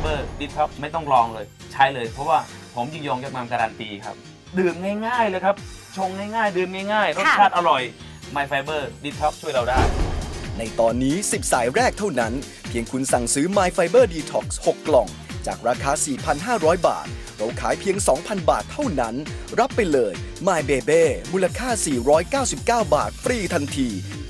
Fiber Detox ไม่ต้องลองเลยใช้เลยเพราะว่าผมยิ่งยงยอดงามการันตีครับดื่มง่ายๆเลยครับชงง่ายๆดื่มง่ายๆรสชาติอร่อย My Fiber Detox ช่วยเราได้ในตอนนี้10สายแรกเท่านั้นเพียงคุณสั่งซื้อ My Fiber Detox 6 กล่องจากราคา 4,500 บาทเราขายเพียง 2,000 บาทเท่านั้นรับไปเลย My Baby มูลค่า 499 บาทฟรีทันที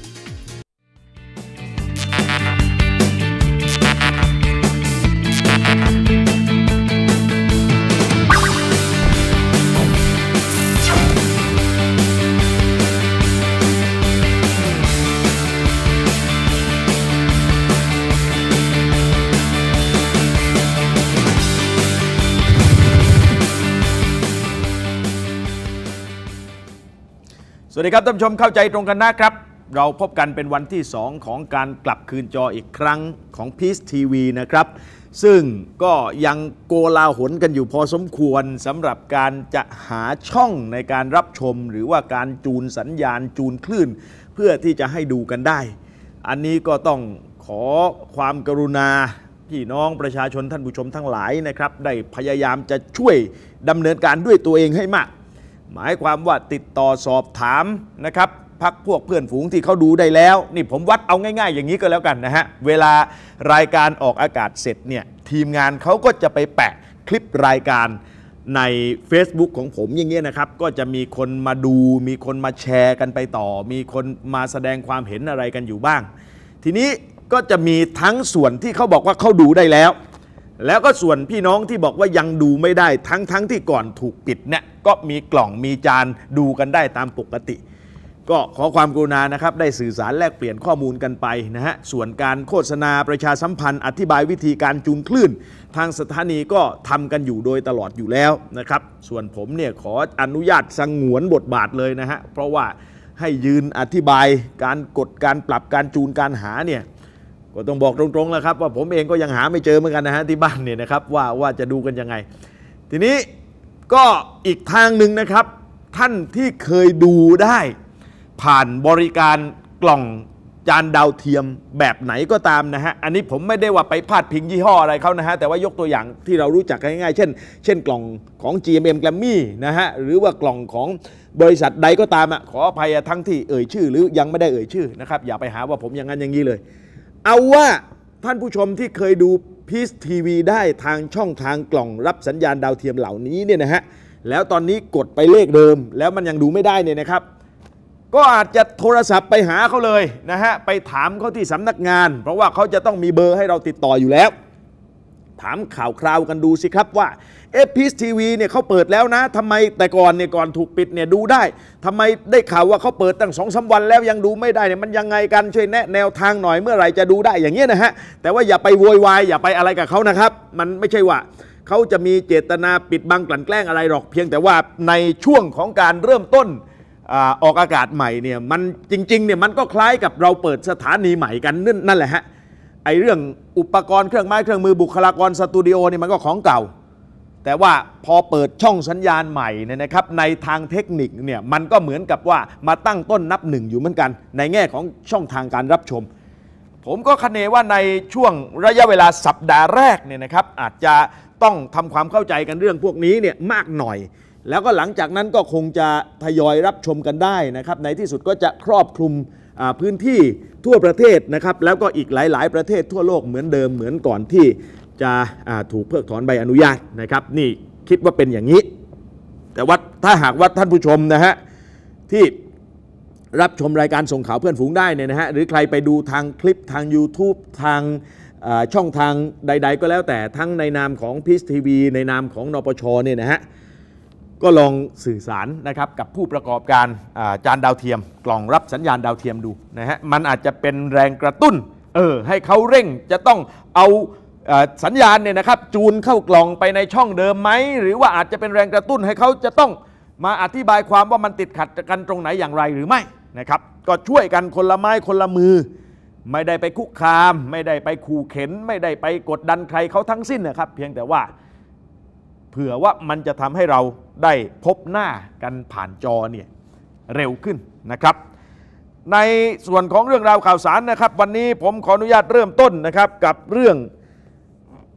สวัสดีครับท่านผู้ชมเข้าใจตรงกันนะครับเราพบกันเป็นวันที่2ของการกลับคืนจออีกครั้งของ Peace TV นะครับซึ่งก็ยังโกลาหลกันอยู่พอสมควรสำหรับการจะหาช่องในการรับชมหรือว่าการจูนสัญญาณจูนคลื่นเพื่อที่จะให้ดูกันได้อันนี้ก็ต้องขอความกรุณาพี่น้องประชาชนท่านผู้ชมทั้งหลายนะครับได้พยายามจะช่วยดำเนินการด้วยตัวเองให้มากหมายความว่าติดต่อสอบถามนะครับพักพวกเพื่อนฝูงที่เขาดูได้แล้วนี่ผมวัดเอาง่ายๆอย่างนี้ก็แล้วกันนะฮะเวลารายการออกอากาศเสร็จเนี่ยทีมงานเขาก็จะไปแปะคลิปรายการใน Facebook ของผมอย่างเงี้ยนะครับก็จะมีคนมาดูมีคนมาแชร์กันไปต่อมีคนมาแสดงความเห็นอะไรกันอยู่บ้างทีนี้ก็จะมีทั้งส่วนที่เขาบอกว่าเขาดูได้แล้วก็ส่วนพี่น้องที่บอกว่ายังดูไม่ได้ทั้งที่ก่อนถูกปิดเนี่ยก็มีกล่องมีจานดูกันได้ตามปกติก็ขอความกรุณานะครับได้สื่อสารแลกเปลี่ยนข้อมูลกันไปนะฮะส่วนการโฆษณาประชาสัมพันธ์อธิบายวิธีการจูนคลื่นทางสถานีก็ทำกันอยู่โดยตลอดอยู่แล้วนะครับส่วนผมเนี่ยขออนุญาตสงวนบทบาทเลยนะฮะเพราะว่าให้ยืนอธิบายการกดการปรับการจูนการหาเนี่ยก็ต้องบอกตรงๆแล้วครับว่าผมเองก็ยังหาไม่เจอเหมือนกันนะฮะที่บ้านเนี่ยนะครับว่าจะดูกันยังไงทีนี้ก็อีกทางหนึ่งนะครับท่านที่เคยดูได้ผ่านบริการกล่องจานดาวเทียมแบบไหนก็ตามนะฮะอันนี้ผมไม่ได้ว่าไปพาดพิงยี่ห้ออะไรเขานะฮะแต่ว่ายกตัวอย่างที่เรารู้จักกันง่ายๆเช่นกล่องของ GMM Grammy นะฮะหรือว่ากล่องของบริษัทใดก็ตามขออภัยทั้งที่เอ่ยชื่อหรือยังไม่ได้เอ่ยชื่อนะครับอย่าไปหาว่าผมอย่างนั้นอย่างนี้เลยเอาว่าท่านผู้ชมที่เคยดู Peace TV ได้ทางช่องทางกล่องรับสัญญาณดาวเทียมเหล่านี้เนี่ยนะฮะแล้วตอนนี้กดไปเลขเดิมแล้วมันยังดูไม่ได้เนี่ยนะครับก็อาจจะโทรศัพท์ไปหาเขาเลยนะฮะไปถามเขาที่สำนักงานเพราะว่าเขาจะต้องมีเบอร์ให้เราติดต่ออยู่แล้วถามข่าวคราวกันดูสิครับว่าPeace TV เนี่ยเขาเปิดแล้วนะทำไมแต่ก่อนเนี่ยก่อนถูกปิดเนี่ยดูได้ทำไมได้ข่าวว่าเขาเปิดตั้ง 2-3 วันแล้วยังดูไม่ได้เนี่ยมันยังไงกันช่วยแนะแนวทางหน่อยเมื่อไหร่จะดูได้อย่างเงี้ยนะฮะแต่ว่าอย่าไปโวยวายอย่าไปอะไรกับเขานะครับมันไม่ใช่ว่าเขาจะมีเจตนาปิดบังกลั่นแกล้งอะไรหรอกเพียงแต่ว่าในช่วงของการเริ่มต้นออกอากาศใหม่เนี่ยมันจริงๆเนี่ยมันก็คล้ายกับเราเปิดสถานีใหม่กันนั่นแหละฮะไอเรื่องอุปกรณ์เครื่องไม้เครื่องมือบุคลากรสตูดิโอนี่มันก็ของเก่าแต่ว่าพอเปิดช่องสัญญาณใหม่เนี่ยนะครับในทางเทคนิคเนี่ยมันก็เหมือนกับว่ามาตั้งต้นนับหนึ่งอยู่เหมือนกันในแง่ของช่องทางการรับชมผมก็คาดว่าในช่วงระยะเวลาสัปดาห์แรกเนี่ยนะครับอาจจะต้องทำความเข้าใจกันเรื่องพวกนี้เนี่ยมากหน่อยแล้วก็หลังจากนั้นก็คงจะทยอยรับชมกันได้นะครับในที่สุดก็จะครอบคลุมพื้นที่ทั่วประเทศนะครับแล้วก็อีกหลายๆประเทศทั่วโลกเหมือนเดิมเหมือนก่อนที่จะถูกเพิกถอนใบอนุญาตนะครับนี่คิดว่าเป็นอย่างนี้แต่ว่าถ้าหากว่าท่านผู้ชมนะฮะที่รับชมรายการส่งข่าวเพื่อนฝูงได้เนี่ยนะฮะหรือใครไปดูทางคลิปทาง YouTube ทางช่องทางใดๆก็แล้วแต่ทั้งในนามของ Peace TV ในนามของนปชเนี่ยนะฮะก็ลองสื่อสารนะครับกับผู้ประกอบการจานดาวเทียมกล่องรับสัญญาณดาวเทียมดูนะฮะมันอาจจะเป็นแรงกระตุ้นให้เขาเร่งจะต้องเอาสัญญาณเนี่ยนะครับจูนเข้ากล่องไปในช่องเดิมไหมหรือว่าอาจจะเป็นแรงกระตุ้นให้เขาจะต้องมาอธิบายความว่ามันติดขัดกันตรงไหนอย่างไรหรือไม่นะครับก็ช่วยกันคนละไม้คนละมือไม่ได้ไปคุกคามไม่ได้ไปขู่เข็นไม่ได้ไปกดดันใครเขาทั้งสิ้นนะครับเพียงแต่ว่าเผื่อว่ามันจะทำให้เราได้พบหน้ากันผ่านจอเนี่ยเร็วขึ้นนะครับในส่วนของเรื่องราวข่าวสารนะครับวันนี้ผมขออนุญาตเริ่มต้นนะครับกับเรื่อง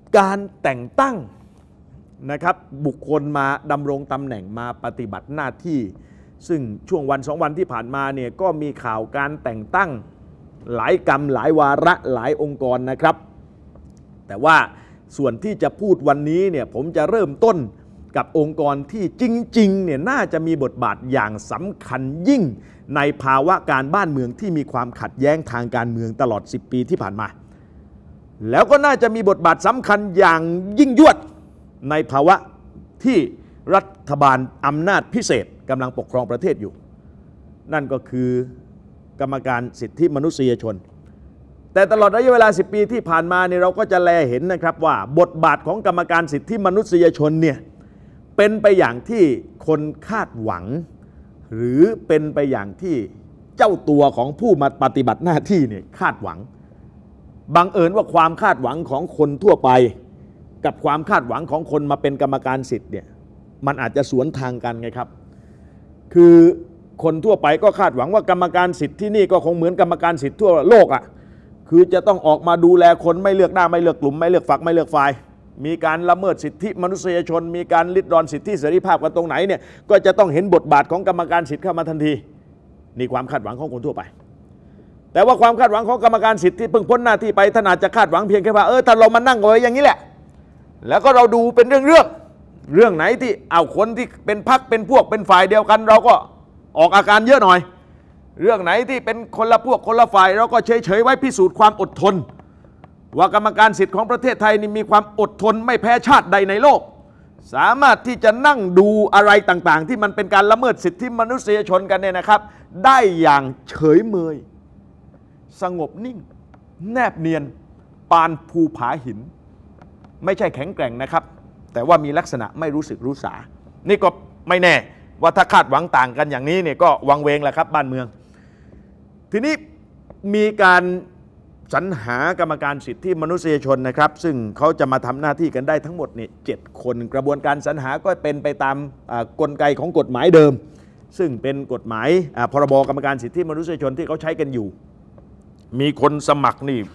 การแต่งตั้งนะครับบุคคลมาดำรงตำแหน่งมาปฏิบัติหน้าที่ ซึ่งช่วงวัน2 วันที่ผ่านมาเนี่ยก็มีข่าวการแต่งตั้งหลายกรรมหลายวาระหลายองค์กรนะครับแต่ว่าส่วนที่จะพูดวันนี้เนี่ยผมจะเริ่มต้นกับองค์กรที่จริงๆเนี่ยน่าจะมีบทบาทอย่างสำคัญยิ่งในภาวะการบ้านเมืองที่มีความขัดแย้งทางการเมืองตลอด10 ปีที่ผ่านมาแล้วก็น่าจะมีบทบาทสำคัญอย่างยิ่งยวดในภาวะที่รัฐบาลอำนาจพิเศษกำลังปกครองประเทศอยู่นั่นก็คือกรรมการสิทธิมนุษยชนแต่ตลอดระยะเวลา10 ปีที่ผ่านมาเนี่ยเราก็จะแลเห็นนะครับว่าบทบาทของกรรมการสิทธิมนุษยชนเนี่ยเป็นไปอย่างที่คนคาดหวังหรือเป็นไปอย่างที่เจ้าตัวของผู้มาปฏิบัติหน้าที่เนี่ยคาดหวังบังเอิญว่าความคาดหวังของคนทั่วไปกับความคาดหวังของคนมาเป็นกรรมการสิทธิ์เนี่ยมันอาจจะสวนทางกันไงครับคือคนทั่วไปก็คาดหวังว่ากรรมการสิทธิ์ที่นี่ก็คงเหมือนกรรมการสิทธิ์ทั่วโลกอ่ะคือจะต้องออกมาดูแลคนไม่เลือกหน้าไม่เลือกกลุ่มไม่เลือกฝักไม่เลือกฝ่ายมีการละเมิดสิทธิมนุษยชนมีการลิดรอนสิทธิเสรีภาพกันตรงไหนเนี่ยก็จะต้องเห็นบทบาทของกรรมการสิทธิ์เข้ามาทันทีนี่ความคาดหวังของคนทั่วไปแต่ว่าความคาดหวังของกรรมการสิทธิ์ที่เพิ่งพ้นหน้าที่ไปท่านอาจจะคาดหวังเพียงแค่ว่าถ้าเรามานั่งไว้อย่างนี้แหละแล้วก็เราดูเป็นเรื่องไหนที่เอาคนที่เป็นพรรคเป็นพวกเป็นฝ่ายเดียวกันเราก็ออกอาการเยอะหน่อยเรื่องไหนที่เป็นคนละพวกคนละฝ่ายเราก็เฉยไว้พิสูจน์ความอดทนว่ากรรมการสิทธิ์ของประเทศไทยนี่มีความอดทนไม่แพ้ชาติใดในโลกสามารถที่จะนั่งดูอะไรต่างๆที่มันเป็นการละเมิดสิทธิมนุษยชนกันเนี่ยนะครับได้อย่างเฉยเมยสงบนิ่งแนบเนียนปานภูผาหินไม่ใช่แข็งแกร่งนะครับแต่ว่ามีลักษณะไม่รู้สึกรู้สานี่ก็ไม่แน่ว่าถ้าคาดหวังต่างกันอย่างนี้เนี่ยก็วังเวงแหละครับบ้านเมืองทีนี้มีการสรรหากรรมการสิทธิมนุษยชนนะครับซึ่งเขาจะมาทำหน้าที่กันได้ทั้งหมดเนี่ย7 คนกระบวนการสรรหาก็เป็นไปตามกลไกของกฎหมายเดิมซึ่งเป็นกฎหมายพรบกรรมการสิทธิมนุษยชนที่เขาใช้กันอยู่มีคนสมัครนี่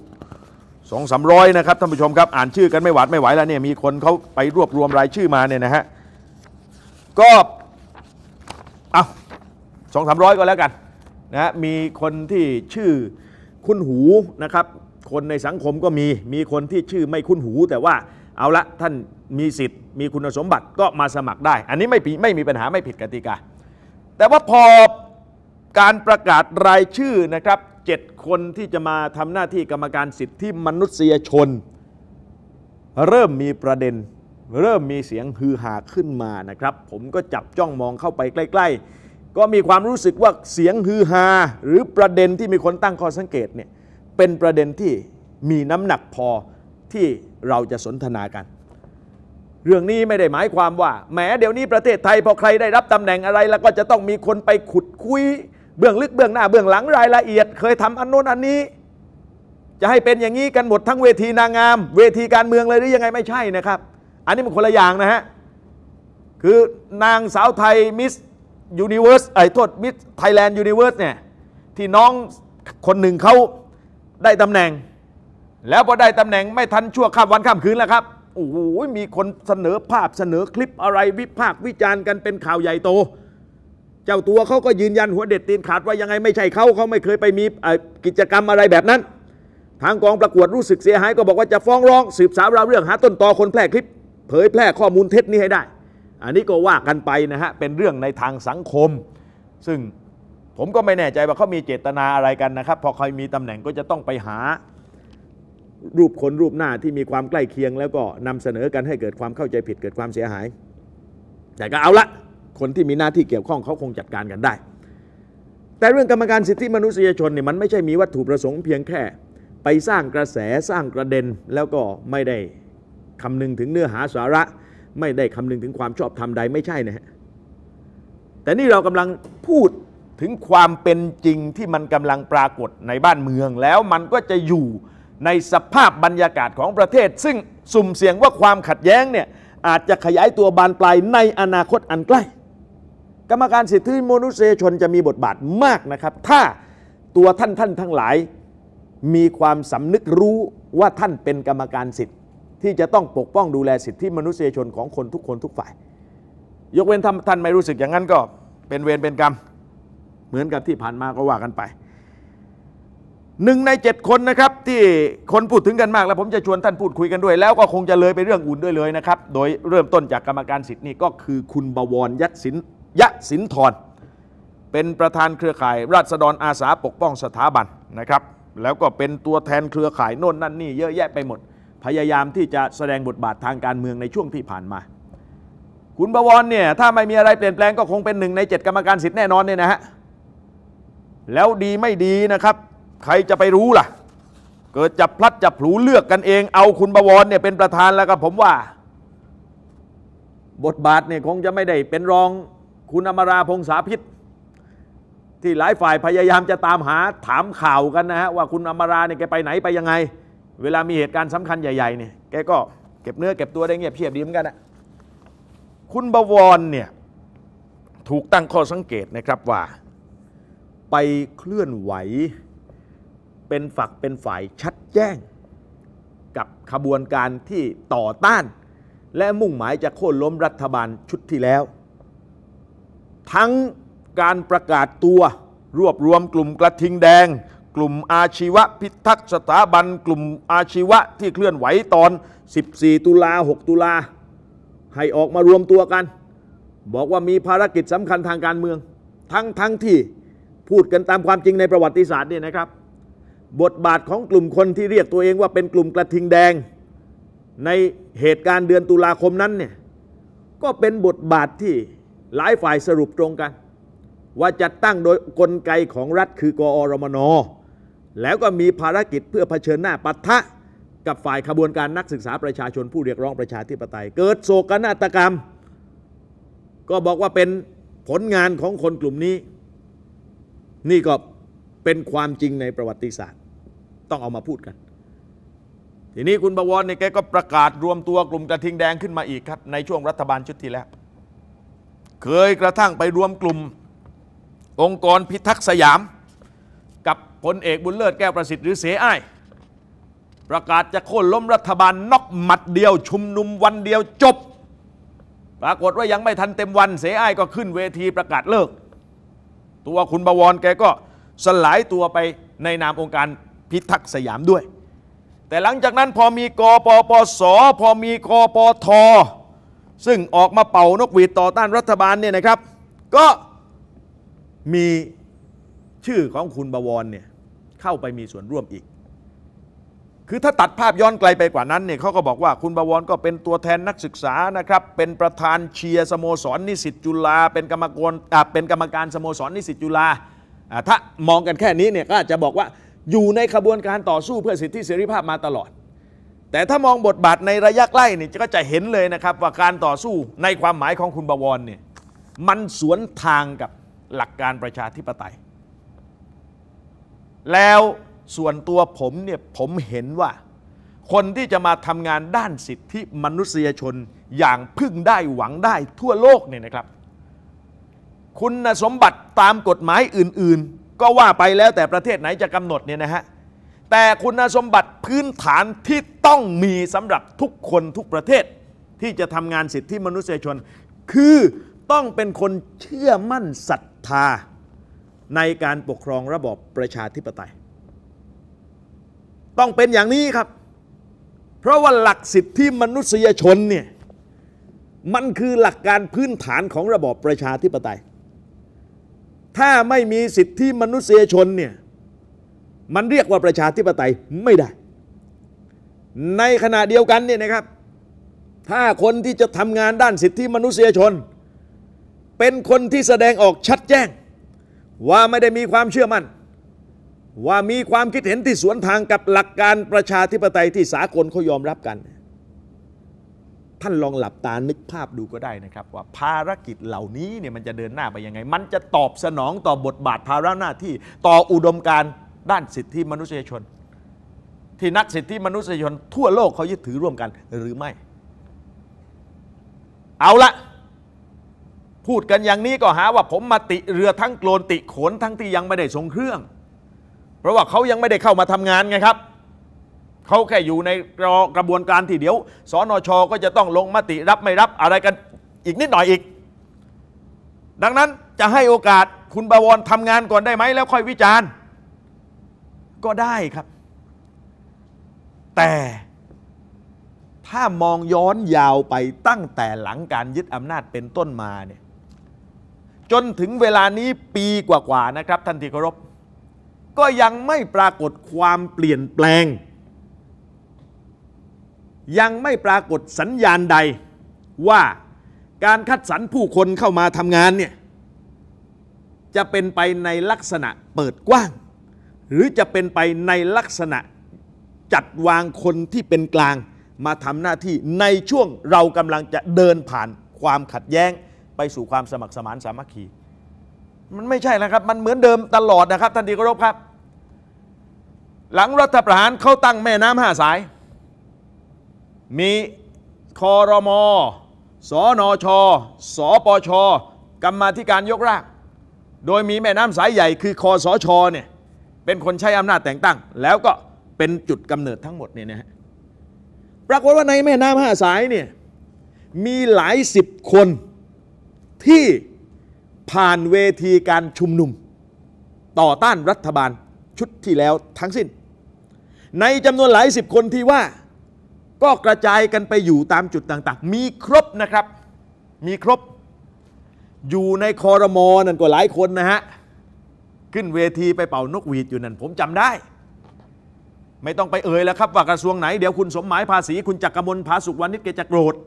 200-300นะครับท่านผู้ชมครับอ่านชื่อกันไม่หวาดไม่ไหวแล้วเนี่ยมีคนเขาไปรวบรวมรายชื่อมาเนี่ยนะฮะก็200-300ก็แล้วกันนะมีคนที่ชื่อคุ้นหูนะครับคนในสังคมก็มีคนที่ชื่อไม่คุ้นหูแต่ว่าเอาละท่านมีสิทธิ์มีคุณสมบัติก็มาสมัครได้อันนี้ไม่มีปัญหาไม่ผิดกติกาแต่ว่าพอการประกาศรายชื่อนะครับ7 คนที่จะมาทำหน้าที่กรรมการสิทธิมนุษยชนเริ่มมีประเด็นเริ่มมีเสียงฮือฮาขึ้นมานะครับผมก็จับจ้องมองเข้าไปใกล้ๆก็มีความรู้สึกว่าเสียงฮือฮาหรือประเด็นที่มีคนตั้งข้อสังเกตเนี่ยเป็นประเด็นที่มีน้ำหนักพอที่เราจะสนทนากันเรื่องนี้ไม่ได้หมายความว่าแหมเดี๋ยวนี้ประเทศไทยพอใครได้รับตำแหน่งอะไรแล้วก็จะต้องมีคนไปขุดคุยเบื้องลึกเบื้องหน้าเบื้องหลังรายละเอียดเคยทำอันโน้นอันนี้จะให้เป็นอย่างนี้กันหมดทั้งเวทีนางงามเวทีการเมืองเลยหรือยังไงไม่ใช่นะครับอันนี้มันคนละอย่างนะฮะคือนางสาวไทยมิสยูนิเวิร์สมิสไทยแลนด์ยูนิเวิร์สเนี่ยที่น้องคนหนึ่งเขาได้ตำแหน่งแล้วพอได้ตำแหน่งไม่ทันชั่วข้ามวันข้ามคืนแล้วครับโอ้โหมีคนเสนอภาพเสนอคลิปอะไรวิพากษ์วิจารณ์กันเป็นข่าวใหญ่โตเจ้าตัวเขาก็ยืนยันหัวเด็ดตีนขาดว่ายังไงไม่ใช่เขาไม่เคยไปมีกิจกรรมอะไรแบบนั้นทางกองประกวดรู้สึกเสียหายก็บอกว่าจะฟ้องร้องสืบสาวราวเรื่องหาต้นตอคนแพร่คลิปเผยแพร่ข้อมูลเท็จนี้ให้ได้อันนี้ก็ว่ากันไปนะฮะเป็นเรื่องในทางสังคมซึ่งผมก็ไม่แน่ใจว่าเขามีเจตนาอะไรกันนะครับพอใครมีตำแหน่งก็จะต้องไปหารูปคนรูปหน้าที่มีความใกล้เคียงแล้วก็นำเสนอกันให้เกิดความเข้าใจผิดเกิดความเสียหายแต่ก็เอาละคนที่มีหน้าที่เกี่ยวข้องเขาคงจัดการกันได้แต่เรื่องกรรมการสิทธิมนุษยชนเนี่ยมันไม่ใช่มีวัตถุประสงค์เพียงแค่ไปสร้างกระแสสร้างประเด็นแล้วก็ไม่ได้คำนึงถึงเนื้อหาสาระไม่ได้คำนึงถึงความชอบธรรมใดไม่ใช่นะฮะแต่นี่เรากำลังพูดถึงความเป็นจริงที่มันกำลังปรากฏในบ้านเมืองแล้วมันก็จะอยู่ในสภาพบรรยากาศของประเทศซึ่งสุ่มเสี่ยงว่าความขัดแย้งเนี่ยอาจจะขยายตัวบานปลายในอนาคตอันใกล้กรรมการสิทธิมนุษยชนจะมีบทบาทมากนะครับถ้าตัวท่านทั้งหลายมีความสำนึกรู้ว่าท่านเป็นกรรมการสิทธิ์ที่จะต้องปกป้องดูแลสิทธิมนุษยชนของคนทุกคนทุกฝ่ายยกเว้นท่านไม่รู้สึกอย่างนั้นก็เป็นเวรเป็นกรรมเหมือนกับที่ผ่านมาก็ว่ากันไป1 ใน 7คนนะครับที่คนพูดถึงกันมากแล้วผมจะชวนท่านพูดคุยกันด้วยแล้วก็คงจะเลยไปเรื่องอื่นด้วยเลยนะครับโดยเริ่มต้นจากกรรมการสิทธิ์นี่ก็คือคุณบวรยศินธรเป็นประธานเครือข่ายราษฎรอาสาปกป้องสถาบันนะครับแล้วก็เป็นตัวแทนเครือข่ายโน่นนั่นนี่เยอะแยะไปหมดพยายามที่จะแสดงบทบาททางการเมืองในช่วงที่ผ่านมาคุณบวรเนี่ยถ้าไม่มีอะไรเปลี่ยนแปลงก็คงเป็น1 ใน 7กรรมการสิทธิ์แน่นอนเนี่ยนะฮะแล้วดีไม่ดีนะครับใครจะไปรู้ล่ะเกิดจับพลัดจับผลูเลือกกันเองเอาคุณบวรเนี่ยเป็นประธานแล้วก็ผมว่าบทบาทเนี่ยคงจะไม่ได้เป็นรองคุณอมราพงษาพิษที่หลายฝ่ายพยายามจะตามหาถามข่าวกันนะฮะว่าคุณอมราเนี่ยแกไปไหนไปยังไงเวลามีเหตุการณ์สำคัญใหญ่ๆเนี่ยแกก็เก็บเนื้อเก็บตัวได้เงียบเชียบดีเหมือนกันนะคุณบวรเนี่ยถูกตั้งข้อสังเกตนะครับว่าไปเคลื่อนไหวเป็นฝักเป็นฝ่ายชัดแจ้งกับขบวนการที่ต่อต้านและมุ่งหมายจะโค่นล้มรัฐบาลชุดที่แล้วทั้งการประกาศตัวรวบรวมกลุ่มกระทิงแดงกลุ่มอาชีวะพิทักษ์สถาบันกลุ่มอาชีวะที่เคลื่อนไหวตอน14 ตุลา 6 ตุลาให้ออกมารวมตัวกันบอกว่ามีภารกิจสำคัญทางการเมืองทั้งที่พูดกันตามความจริงในประวัติศาสตร์เนี่ยนะครับบทบาทของกลุ่มคนที่เรียกตัวเองว่าเป็นกลุ่มกระทิงแดงในเหตุการณ์เดือนตุลาคมนั้นเนี่ยก็เป็นบทบาทที่หลายฝ่ายสรุปตรงกันว่าจัดตั้งโดยกลไกของรัฐคือกอรมน.แล้วก็มีภารกิจเพื่อเผชิญหน้าปะทะกับฝ่ายขบวนการนักศึกษาประชาชนผู้เรียกร้องประชาธิปไตยเกิดโศกนาฏกรรมก็บอกว่าเป็นผลงานของคนกลุ่มนี้นี่ก็เป็นความจริงในประวัติศาสตร์ต้องเอามาพูดกันทีนี้คุณบวรเนี่ยแกก็ประกาศรวมตัวกลุ่มกระทิงแดงขึ้นมาอีกครับในช่วงรัฐบาลชุดที่แล้วเคยกระทั่งไปรวมกลุ่มองค์กรพิทักษ์สยามกับพลเอกบุญเลิศแก้วประสิทธิ์หรือเสอ้ายประกาศจะโค่นล้มรัฐบาลน็อกหมัดเดียวชุมนุมวันเดียวจบปรากฏว่ายังไม่ทันเต็มวันเสอ้ายก็ขึ้นเวทีประกาศเลิกตัวคุณบวรแกก็สลายตัวไปในนามองค์การพิทักษ์สยามด้วยแต่หลังจากนั้นพอมีกปปสพอมีกปทซึ่งออกมาเป่านกหวีดต่อต้านรัฐบาลเนี่ยนะครับก็มีชื่อของคุณบวรเนี่ยเข้าไปมีส่วนร่วมอีกคือถ้าตัดภาพย้อนไกลไปกว่านั้นเนี่ยเขาก็บอกว่าคุณบวรก็เป็นตัวแทนนักศึกษานะครับเป็นประธานเชียร์สโมสรนิสิตจุฬาเป็นกรรมการสโมสรนิสิตจุฬาถ้ามองกันแค่นี้เนี่ยก็อาจจะบอกว่าอยู่ในขบวนการต่อสู้เพื่อสิทธิเสรีภาพมาตลอดแต่ถ้ามองบทบาทในระยะใกล้นี่ก็จะเห็นเลยนะครับว่าการต่อสู้ในความหมายของคุณบวรเนี่ยมันสวนทางกับหลักการประชาธิปไตยแล้วส่วนตัวผมเนี่ยผมเห็นว่าคนที่จะมาทำงานด้านสิทธิมนุษยชนอย่างพึ่งได้หวังได้ทั่วโลกเนี่ยนะครับคุณสมบัติตามกฎหมายอื่นๆก็ว่าไปแล้วแต่ประเทศไหนจะกำหนดเนี่ยนะฮะแต่คุณสมบัติพื้นฐานที่ต้องมีสำหรับทุกคนทุกประเทศที่จะทำงานสิทธิมนุษยชนคือต้องเป็นคนเชื่อมั่นศรัทธาในการปกครองระบอบประชาธิปไตยต้องเป็นอย่างนี้ครับเพราะว่าหลักสิทธิมนุษยชนเนี่ยมันคือหลักการพื้นฐานของระบอบประชาธิปไตยถ้าไม่มีสิทธิมนุษยชนเนี่ยมันเรียกว่าประชาธิปไตยไม่ได้ในขณะเดียวกันเนี่ยนะครับถ้าคนที่จะทำงานด้านสิทธิมนุษยชนเป็นคนที่แสดงออกชัดแจ้งว่าไม่ได้มีความเชื่อมั่นว่ามีความคิดเห็นที่สวนทางกับหลักการประชาธิปไตยที่สากลเขายอมรับกันท่านลองหลับตานึกภาพดูก็ได้นะครับว่าภารกิจเหล่านี้เนี่ยมันจะเดินหน้าไปยังไงมันจะตอบสนองต่อบทบาทภาระหน้าที่ต่ออุดมการณ์ด้านสิทธิมนุษยชนที่นักสิทธิมนุษยชนทั่วโลกเขายึดถือร่วมกันหรือไม่เอาละพูดกันอย่างนี้ก็หาว่าผมมาติเรือทั้งโกลนติโขนทั้งที่ยังไม่ได้ส่งเครื่องเพราะว่าเขายังไม่ได้เข้ามาทำงานไงครับเขาแค่อยู่ในกระบวนการที่เดี๋ยวสนช.ก็จะต้องลงมติรับไม่รับอะไรกันอีกนิดหน่อยอีกดังนั้นจะให้โอกาสคุณบวรทำงานก่อนได้ไหมแล้วค่อยวิจารณ์ก็ได้ครับแต่ถ้ามองย้อนยาวไปตั้งแต่หลังการยึดอำนาจเป็นต้นมาเนี่ยจนถึงเวลานี้ปีกว่าๆนะครับท่านที่เคารพก็ยังไม่ปรากฏความเปลี่ยนแปลงยังไม่ปรากฏสัญญาณใดว่าการคัดสรรผู้คนเข้ามาทำงานเนี่ยจะเป็นไปในลักษณะเปิดกว้างหรือจะเป็นไปในลักษณะจัดวางคนที่เป็นกลางมาทำหน้าที่ในช่วงเรากำลังจะเดินผ่านความขัดแย้งไปสู่ความสมัครสมานสามัคคีมันไม่ใช่นะครับมันเหมือนเดิมตลอดนะครับท่านที่เคารพครับหลังรัฐประหารเขาตั้งแม่น้ำ5 สายมีครม.สนช.สปช.กรรมาธิการยกร่างโดยมีแม่น้ำสายใหญ่คือคสช.เนี่ยเป็นคนใช้อำนาจแต่งตั้งแล้วก็เป็นจุดกำเนิดทั้งหมดเนี่ยนะฮะปรากฏว่าในแม่น้ำ5 สายเนี่ยมีหลาย10 คนที่ผ่านเวทีการชุมนุมต่อต้านรัฐบาลชุดที่แล้วทั้งสิ้นในจำนวนหลาย10 คนที่ว่าก็กระจายกันไปอยู่ตามจุดต่างๆมีครบนะครับมีครบอยู่ในครม.นั่นก็หลายคนนะฮะขึ้นเวทีไปเป่านกหวีดอยู่นั่นผมจำได้ไม่ต้องไปเอ่ยแล้วครับว่ากระทรวงไหนเดี๋ยวคุณสมหมายภาษีคุณจักรมลภาสุขวานิชแกจะโกรธ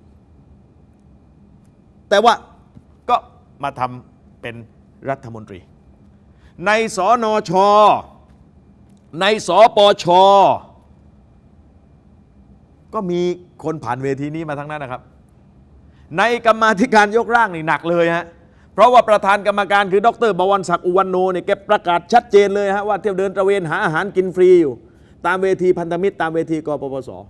แต่ว่าก็มาทำเป็นรัฐมนตรีในสนช.ในสปช.ก็มีคนผ่านเวทีนี้มาทั้งนั้นนะครับในกรรมาธิการยกร่างนี่หนักเลยฮะเพราะว่าประธานกรรมการคือดร.บวรศักดิ์อุวันโนเนี่ยแกประกาศชัดเจนเลยฮะว่าเที่ยวเดินตระเวนหาอาหารกินฟรีอยู่ตามเวทีพันธมิตรตามเวทีกปปส.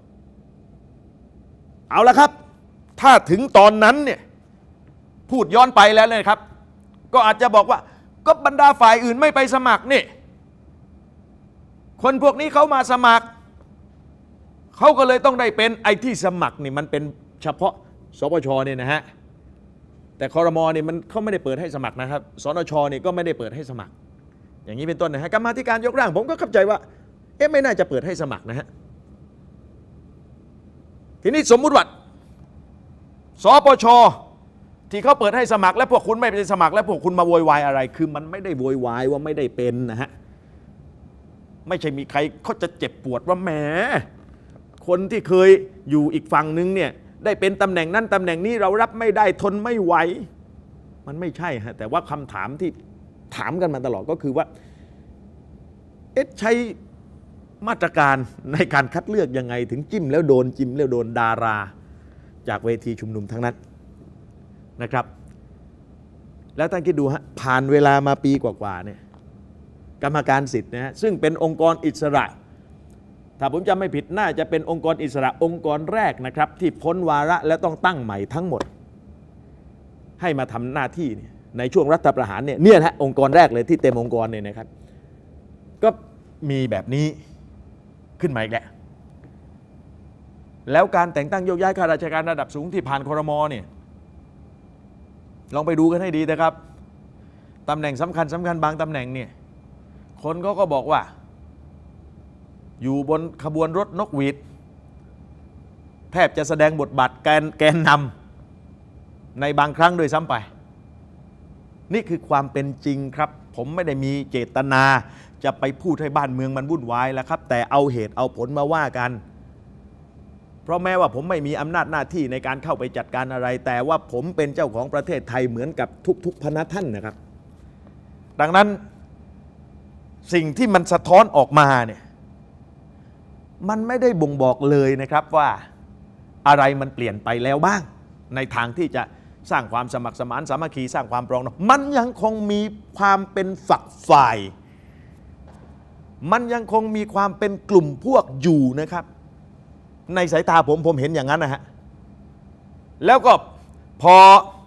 เอาละครับถ้าถึงตอนนั้นเนี่ยพูดย้อนไปแล้วเลยครับก็อาจจะบอกว่าก็บรรดาฝ่ายอื่นไม่ไปสมัครนี่คนพวกนี้เขามาสมัครเขาก็เลยต้องได้เป็นไอ้ที่สมัครนี่มันเป็นเฉพาะสปช.เนี่ยนะฮะแต่ครม.เนี่ยมันเขาไม่ได้เปิดให้สมัครนะครับสนช.เนี่ยก็ไม่ได้เปิดให้สมัครอย่างนี้เป็นต้นนะฮะกรรมาธิการยกร่างผมก็เข้าใจว่าไม่น่าจะเปิดให้สมัครนะฮะทีนี้สมมุติว่าสปช.ที่เขาเปิดให้สมัครและพวกคุณไม่ไปสมัครและพวกคุณมาโวยวายอะไรคือมันไม่ได้โวยวายว่าไม่ได้เป็นนะฮะไม่ใช่มีใครเขาจะเจ็บปวดว่าแหมคนที่เคยอยู่อีกฝั่งนึงเนี่ยได้เป็นตำแหน่งนั้นตำแหน่งนี้เรารับไม่ได้ทนไม่ไหวมันไม่ใช่ฮะแต่ว่าคำถามที่ถามกันมาตลอดก็คือว่าใช้มาตรการในการคัดเลือกยังไงถึงจิ้มแล้วโดนดาราจากเวทีชุมนุมทั้งนั้นนะครับแล้วท่านคิดดูฮะผ่านเวลามาปีกว่าๆเนี่ยกรรมการสิทธิ์นะฮะซึ่งเป็นองค์กรอิสระถ้าผมจำไม่ผิดน่าจะเป็นองค์กรอิสระองค์กรแรกนะครับที่พ้นวาระและต้องตั้งใหม่ทั้งหมดให้มาทำหน้าที่ในช่วงรัฐประหารเนี่ยฮะองค์กรแรกเลยที่เต็มองค์กรเนี่ยนะครับก็มีแบบนี้ขึ้นมาอีกแล้วการแต่งตั้งโยกย้ายข้าราชการระดับสูงที่ผ่านครม.เนี่ยลองไปดูกันให้ดีนะครับตำแหน่งสำคัญบางตำแหน่งเนี่ยคนก็บอกว่าอยู่บนขบวนรถนกหวีดแทบจะแสดงบทบาทแกนนำในบางครั้งโดยซ้ำไปนี่คือความเป็นจริงครับผมไม่ได้มีเจตนาจะไปพูดให้บ้านเมืองมันวุ่นวายแล้วครับแต่เอาเหตุเอาผลมาว่ากันเพราะแม้ว่าผมไม่มีอำนาจหน้าที่ในการเข้าไปจัดการอะไรแต่ว่าผมเป็นเจ้าของประเทศไทยเหมือนกับทุกพนักท่านนะครับดังนั้นสิ่งที่มันสะท้อนออกมาเนี่ยมันไม่ได้บ่งบอกเลยนะครับว่าอะไรมันเปลี่ยนไปแล้วบ้างในทางที่จะสร้างความสมัครสมานสามัคคีสร้างความปรองดองมันยังคงมีความเป็นฝักฝ่ายมันยังคงมีความเป็นกลุ่มพวกอยู่นะครับในสายตาผมเห็นอย่างนั้นนะฮะแล้วก็พอ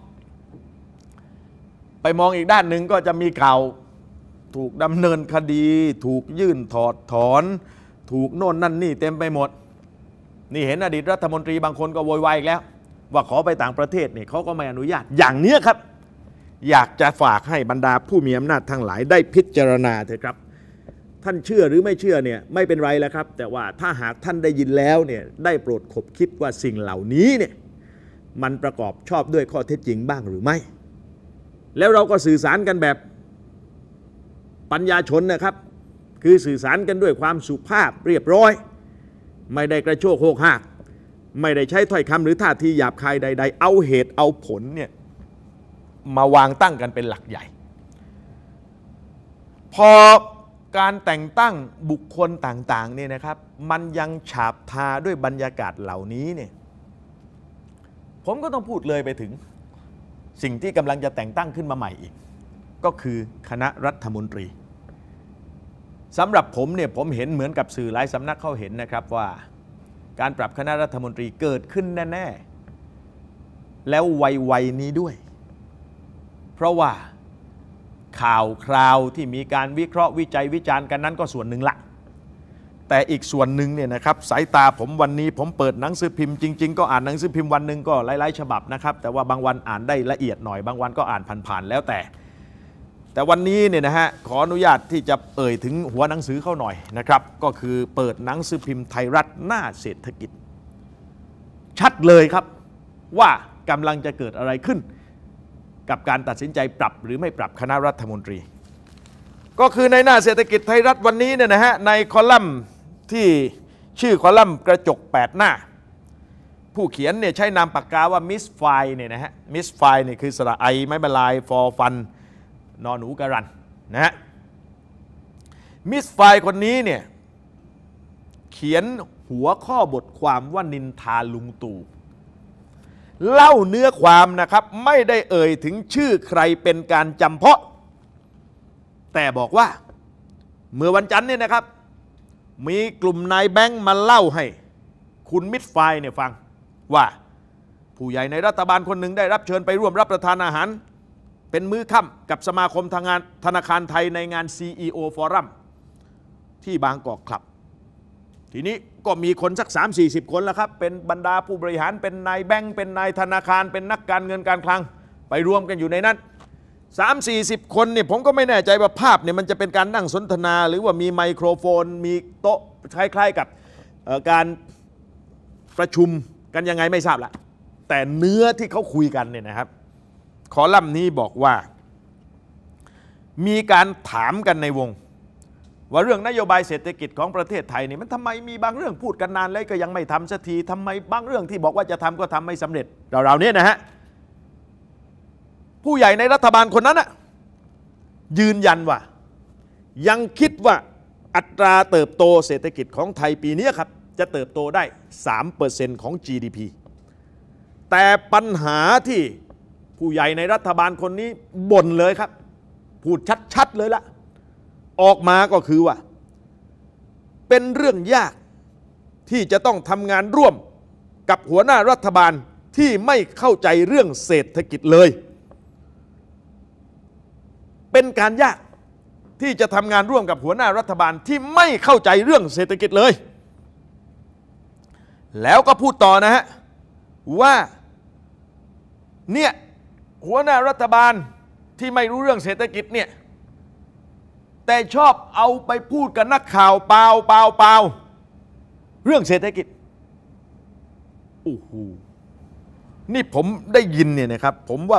ไปมองอีกด้านหนึ่งก็จะมีข่าวถูกดำเนินคดีถูกยื่นถอดถอนถูกโน่นนั่นนี่เต็มไปหมดนี่เห็นอดีตรัฐมนตรีบางคนก็โวยวายอีกแล้วว่าขอไปต่างประเทศเนี่ยเขาก็ไม่อนุญาตอย่างเนี้ยครับอยากจะฝากให้บรรดาผู้มีอำนาจทั้งหลายได้พิจารณาเถอะครับท่านเชื่อหรือไม่เชื่อเนี่ยไม่เป็นไรแล้วครับแต่ว่าถ้าหากท่านได้ยินแล้วเนี่ยได้โปรดขบคิดว่าสิ่งเหล่านี้เนี่ยมันประกอบชอบด้วยข้อเท็จจริงบ้างหรือไม่แล้วเราก็สื่อสารกันแบบปัญญาชนนะครับคือสื่อสารกันด้วยความสุภาพเรียบร้อยไม่ได้กระโชกโฮกฮากไม่ได้ใช้ถ้อยคำหรือท่าทีหยาบคายใดๆเอาเหตุเอาผลเนี่ยมาวางตั้งกันเป็นหลักใหญ่พอการแต่งตั้งบุคคลต่างๆเนี่ยนะครับมันยังฉาบทาด้วยบรรยากาศเหล่านี้เนี่ยผมก็ต้องพูดเลยไปถึงสิ่งที่กำลังจะแต่งตั้งขึ้นมาใหม่อีกก็คือคณะรัฐมนตรีสำหรับผมเนี่ยผมเห็นเหมือนกับสื่อหลายสำนักเขาเห็นนะครับว่าการปรับคณะรัฐมนตรีเกิดขึ้นแน่ๆแล้วไวๆนี้ด้วยเพราะว่าข่าวคราวที่มีการวิเคราะห์วิจัยวิจารณ์กันนั้นก็ส่วนหนึ่งละแต่อีกส่วนหนึ่งเนี่ยนะครับสายตาผมวันนี้ผมเปิดหนังสือพิมพ์จริงๆก็อ่านหนังสือพิมพ์วันหนึ่งก็หลายๆฉบับนะครับแต่ว่าบางวันอ่านได้ละเอียดหน่อยบางวันก็อ่านผ่านๆแล้วแต่วันนี้เนี่ยนะฮะขออนุญาตที่จะเอ่ยถึงหัวหนังสือเข้าหน่อยนะครับก็คือเปิดหนังสือพิมพ์ไทยรัฐหน้าเศรษฐกิจชัดเลยครับว่ากำลังจะเกิดอะไรขึ้นกับการตัดสินใจปรับหรือไม่ปรับคณะรัฐมนตรีก็คือในหน้าเศรษฐกิจไทยรัฐวันนี้เนี่ยนะฮะในคอลัมน์ที่ชื่อคอลัมน์กระจก8หน้าผู้เขียนเนี่ยใช้นามปากกาว่ามิสไฟเนี่ยนะฮะมิสไฟเนี่ยคือสระไอไม้บรรลายฟอฟันนอหนูกรันนะฮะมิสไฟคนนี้เนี่ยเขียนหัวข้อบทความว่านินทาลุงตู่เล่าเนื้อความนะครับไม่ได้เอ่ยถึงชื่อใครเป็นการจำเพาะแต่บอกว่าเมื่อวันจันทร์เนี่ยนะครับมีกลุ่มนายแบงค์มาเล่าให้คุณมิสไฟเนี่ยฟังว่าผู้ใหญ่ในรัฐบาลคนหนึ่งได้รับเชิญไปร่วมรับประทานอาหารเป็นมื้อค่ำกับสมาคมธนาคารไทยในงาน CEO Forum ที่บางกอกคลับทีนี้ก็มีคนสัก 30-40 คนแล้วครับเป็นบรรดาผู้บริหารเป็นนายแบงค์เป็นนายธนาคารเป็นนักการเงินการคลังไปรวมกันอยู่ในนั้น 30-40 คนเนี่ยผมก็ไม่แน่ใจว่าภาพเนี่ยมันจะเป็นการนั่งสนทนาหรือว่ามีไมโครโฟนมีโต๊ะคล้ายๆกับการประชุมกันยังไงไม่ทราบละแต่เนื้อที่เขาคุยกันเนี่ยนะครับคอลัมน์นี้บอกว่ามีการถามกันในวงว่าเรื่องนโยบายเศรษฐกิจของประเทศไทยนี่มันทำไมมีบางเรื่องพูดกันนานแล้วก็ยังไม่ทำสักทีทำไมบางเรื่องที่บอกว่าจะทำก็ทำไม่สำเร็จเราเนี่ยนะฮะผู้ใหญ่ในรัฐบาลคนนั้นนะยืนยันว่ายังคิดว่าอัตราเติบโตเศรษฐกิจของไทยปีนี้ครับจะเติบโตได้ 3% ของ GDP แต่ปัญหาที่ผู้ใหญ่ในรัฐบาลคนนี้บ่นเลยครับพูดชัดๆเลยละออกมาก็คือว่าเป็นเรื่องยากที่จะต้องทำงานร่วมกับหัวหน้ารัฐบาลที่ไม่เข้าใจเรื่องเศรษฐกิจเลยเป็นการยากที่จะทำงานร่วมกับหัวหน้ารัฐบาลที่ไม่เข้าใจเรื่องเศรษฐกิจเลยแล้วก็พูดต่อนะฮะว่าเนี่ยหัวหน้ารัฐบาลที่ไม่รู้เรื่องเศรษฐกิจเนี่ยแต่ชอบเอาไปพูดกับนักข่าวเปล่าเรื่องเศรษฐกิจโอ้โหนี่ผมได้ยินเนี่ยนะครับผมว่า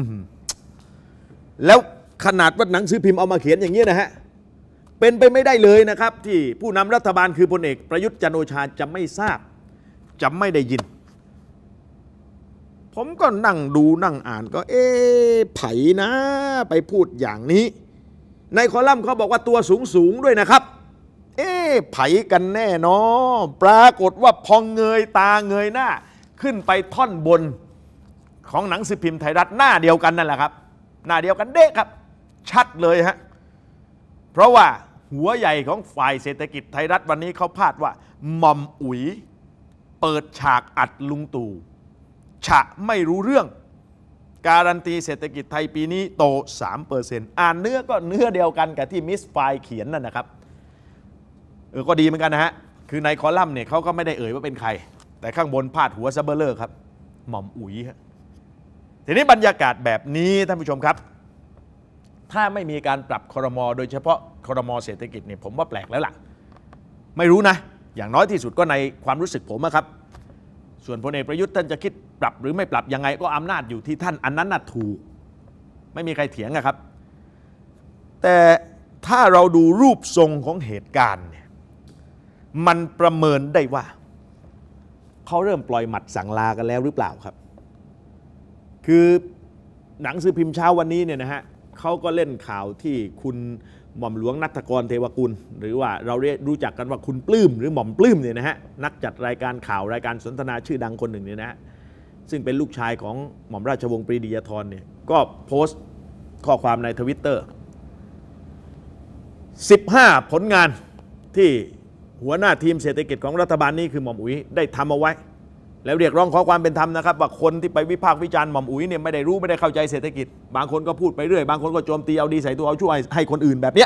แล้วขนาดว่าหนังสือพิมพ์เอามาเขียนอย่างนี้นะฮะเป็นไปไม่ได้เลยนะครับที่ผู้นำรัฐบาลคือพลเอกประยุทธ์จันทร์โอชาจะไม่ทราบจะไม่ได้ยินผมก็นั่งดูนั่งอ่านก็ไผ่นะไปพูดอย่างนี้ในคอลัมน์เขาบอกว่าตัวสูงด้วยนะครับไผ่กันแน่นอนปรากฏว่าพอเงยตาเงยหน้าขึ้นไปท่อนบนของหนังสือพิมพ์ไทยรัฐหน้าเดียวกันนั่นแหละครับหน้าเดียวกันเด้ครับชัดเลยฮะเพราะว่าหัวใหญ่ของฝ่ายเศรษฐกิจไทยรัฐวันนี้เขาพาดว่าหม่อมอุ๋ยเปิดฉากอัดลุงตู่ฉะไม่รู้เรื่องการันตีเศรษฐกิจไทยปีนี้โต 3% อ่านเนื้อก็เนื้อเดียวกันกับที่มิสไฟเขียนนั่นนะครับก็ดีเหมือนกันนะฮะคือในคอลัมน์เนี่ยเขาก็ไม่ได้เอ่ยว่าเป็นใครแต่ข้างบนพาดหัวซับเบอร์เลอร์ครับหม่อมอุ๋ยฮะทีนี้บรรยากาศแบบนี้ท่านผู้ชมครับถ้าไม่มีการปรับครม.โดยเฉพาะครม.เศรษฐกิจเนี่ยผมว่าแปลกแล้วล่ะไม่รู้นะอย่างน้อยที่สุดก็ในความรู้สึกผมครับส่วนพลเอกประยุทธ์ท่านจะคิดปรับหรือไม่ปรับยังไงก็อำนาจอยู่ที่ท่านอันนั้นน่ะถูกไม่มีใครเถียงครับแต่ถ้าเราดูรูปทรงของเหตุการณ์เนี่ยมันประเมินได้ว่าเขาเริ่มปล่อยหมัดสั่งลากันแล้วหรือเปล่าครับคือหนังสือพิมพ์เช้าวันนี้เนี่ยนะฮะเขาก็เล่นข่าวที่คุณหม่อมหลวงณัฐกรเทวกุลหรือว่าเราเรียกรู้จักกันว่าคุณปลื้มหรือหม่อมปลื้มเนี่ยนะฮะนักจัดรายการข่าวรายการสนทนาชื่อดังคนหนึ่งเนี่ยนะฮะซึ่งเป็นลูกชายของหม่อมราชวงศ์ปรีดียธรเนี่ยก็โพสต์ข้อความใน Twitter 15 ผลงานที่หัวหน้าทีมเศรษฐกิจของรัฐบาลนี้คือหม่อมอุ๋ยได้ทำเอาไว้แล้วเรียกร้องขอความเป็นธรรมนะครับว่าคนที่ไปวิพากษ์วิจารณ์หม่อมอุ๋ยเนี่ยไม่ได้รู้ไม่ได้เข้าใจเศรษฐกิจบางคนก็พูดไปเรื่อยบางคนก็โจมตีเอาดีใส่ตัวเอาชั่วให้คนอื่นแบบเนี้ย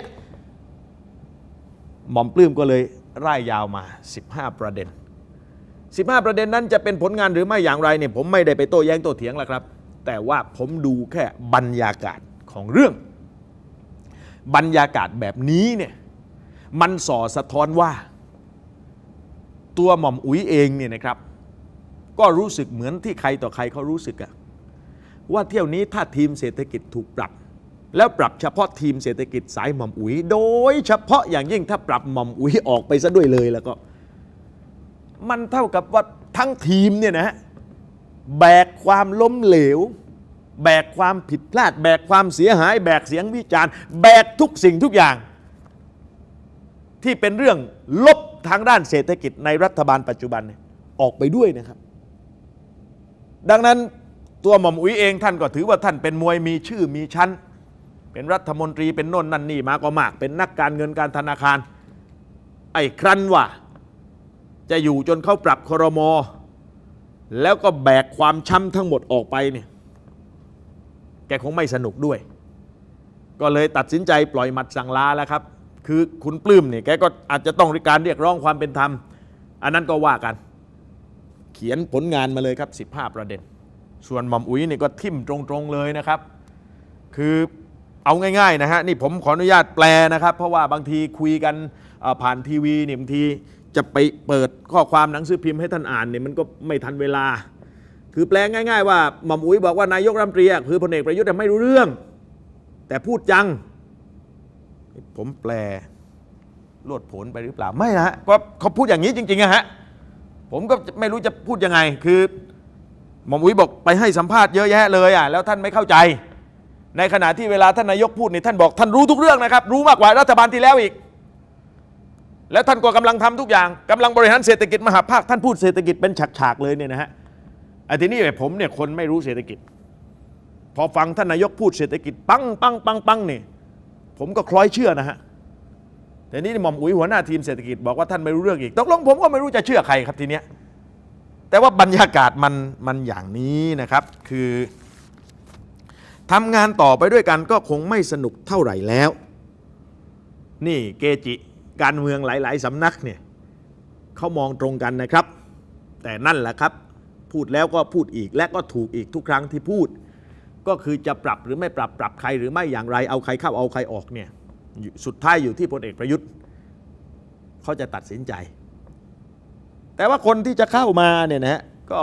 หม่อมปลื้มก็เลยร่ายยาวมา15 ประเด็น15 ประเด็นนั้นจะเป็นผลงานหรือไม่อย่างไรเนี่ยผมไม่ได้ไปโต้แย้งโต้เถียงแล้วครับแต่ว่าผมดูแค่บรรยากาศของเรื่องบรรยากาศแบบนี้เนี่ยมันส่อสะท้อนว่าตัวหม่อมอุ๋ยเองเนี่ยนะครับก็รู้สึกเหมือนที่ใครต่อใครเขารู้สึกว่าเที่ยวนี้ถ้าทีมเศรษฐกิจถูกปรับแล้วปรับเฉพาะทีมเศรษฐกิจสายหม่อมอุ๋ยโดยเฉพาะอย่างยิ่งถ้าปรับหม่อมอุ๋ยออกไปซะด้วยเลยแล้วก็มันเท่ากับว่าทั้งทีมเนี่ยนะแบกความล้มเหลวแบกความผิดพลาดแบกความเสียหายแบกเสียงวิจารณ์แบกทุกสิ่งทุกอย่างที่เป็นเรื่องลบทางด้านเศรษฐกิจในรัฐบาลปัจจุบันออกไปด้วยนะครับดังนั้นตัวหม่อมอุ๋ยเองท่านก็ถือว่าท่านเป็นมวยมีชื่อมีชั้นเป็นรัฐมนตรีเป็นโน่นนั่นนี่มาก็มากเป็นนักการเงินการธนาคารไอ้ครั้นว่าจะอยู่จนเขาปรับครม.แล้วก็แบกความช้ำทั้งหมดออกไปเนี่ยแกคงไม่สนุกด้วยก็เลยตัดสินใจปล่อยหมัดสั่งลาแล้วครับคือคุณปลื้มเนี่ยแกก็อาจจะต้องการเรียกร้องความเป็นธรรมอันนั้นก็ว่ากันเขียนผลงานมาเลยครับ15 ประเด็นส่วนหม่อมอุ๋ยนี่ก็ทิ่มตรงๆเลยนะครับคือเอาง่ายๆนะฮะนี่ผมขออนุญาตแปลนะครับเพราะว่าบางทีคุยกันผ่านทีวีเนี่ยบางทีจะไปเปิดข้อความหนังสือพิมพ์ให้ท่านอ่านเนี่ยมันก็ไม่ทันเวลาคือแปลง่ายๆว่าหม่อมอุ๋ยบอกว่านายกรัฐมนตรีคือพลเอกประยุทธ์ไม่รู้เรื่องแต่พูดจังผมแปลโลดโผนไปหรือเปล่าไม่นะฮะก็เขาพูดอย่างนี้จริงๆนะฮะผมก็ไม่รู้จะพูดยังไงคือหม่อมอุ๋ยบอกไปให้สัมภาษณ์เยอะแยะเลยแล้วท่านไม่เข้าใจในขณะที่เวลาท่านนายกพูดนี่ท่านบอกท่านรู้ทุกเรื่องนะครับรู้มากกว่ารัฐบาลที่แล้วอีกแล้วท่านก็กำลังทำทุกอย่างกำลังบริหารเศรษฐกิจมหาภาคท่านพูดเศรษฐกิจเป็นฉากๆเลยเนี่ยนะฮะไอ้ทีนี้ผมเนี่ยคนไม่รู้เศรษฐกิจพอฟังท่านนายกพูดเศรษฐกิจปังนี่ผมก็คล้อยเชื่อนะฮะแต่นี่หม่อมอุ๋ยหัวหน้าทีมเศรษฐกิจบอกว่าท่านไม่รู้เรื่องอีกตกลงผมก็ไม่รู้จะเชื่อใครครับทีเนี้ยแต่ว่าบรรยากาศมันอย่างนี้นะครับคือทำงานต่อไปด้วยกันก็คงไม่สนุกเท่าไหร่แล้วนี่เกจิการเมืองหลายๆสำนักเนี่ยเขามองตรงกันนะครับแต่นั่นแหละครับพูดแล้วก็พูดอีกและก็ถูกอีกทุกครั้งที่พูดก็คือจะปรับหรือไม่ปรับใครหรือไม่อย่างไรเอาใครเข้าเอาใครออกเนี่ยสุดท้ายอยู่ที่พลเอกประยุทธ์เขาจะตัดสินใจแต่ว่าคนที่จะเข้ามาเนี่ยนะฮะก็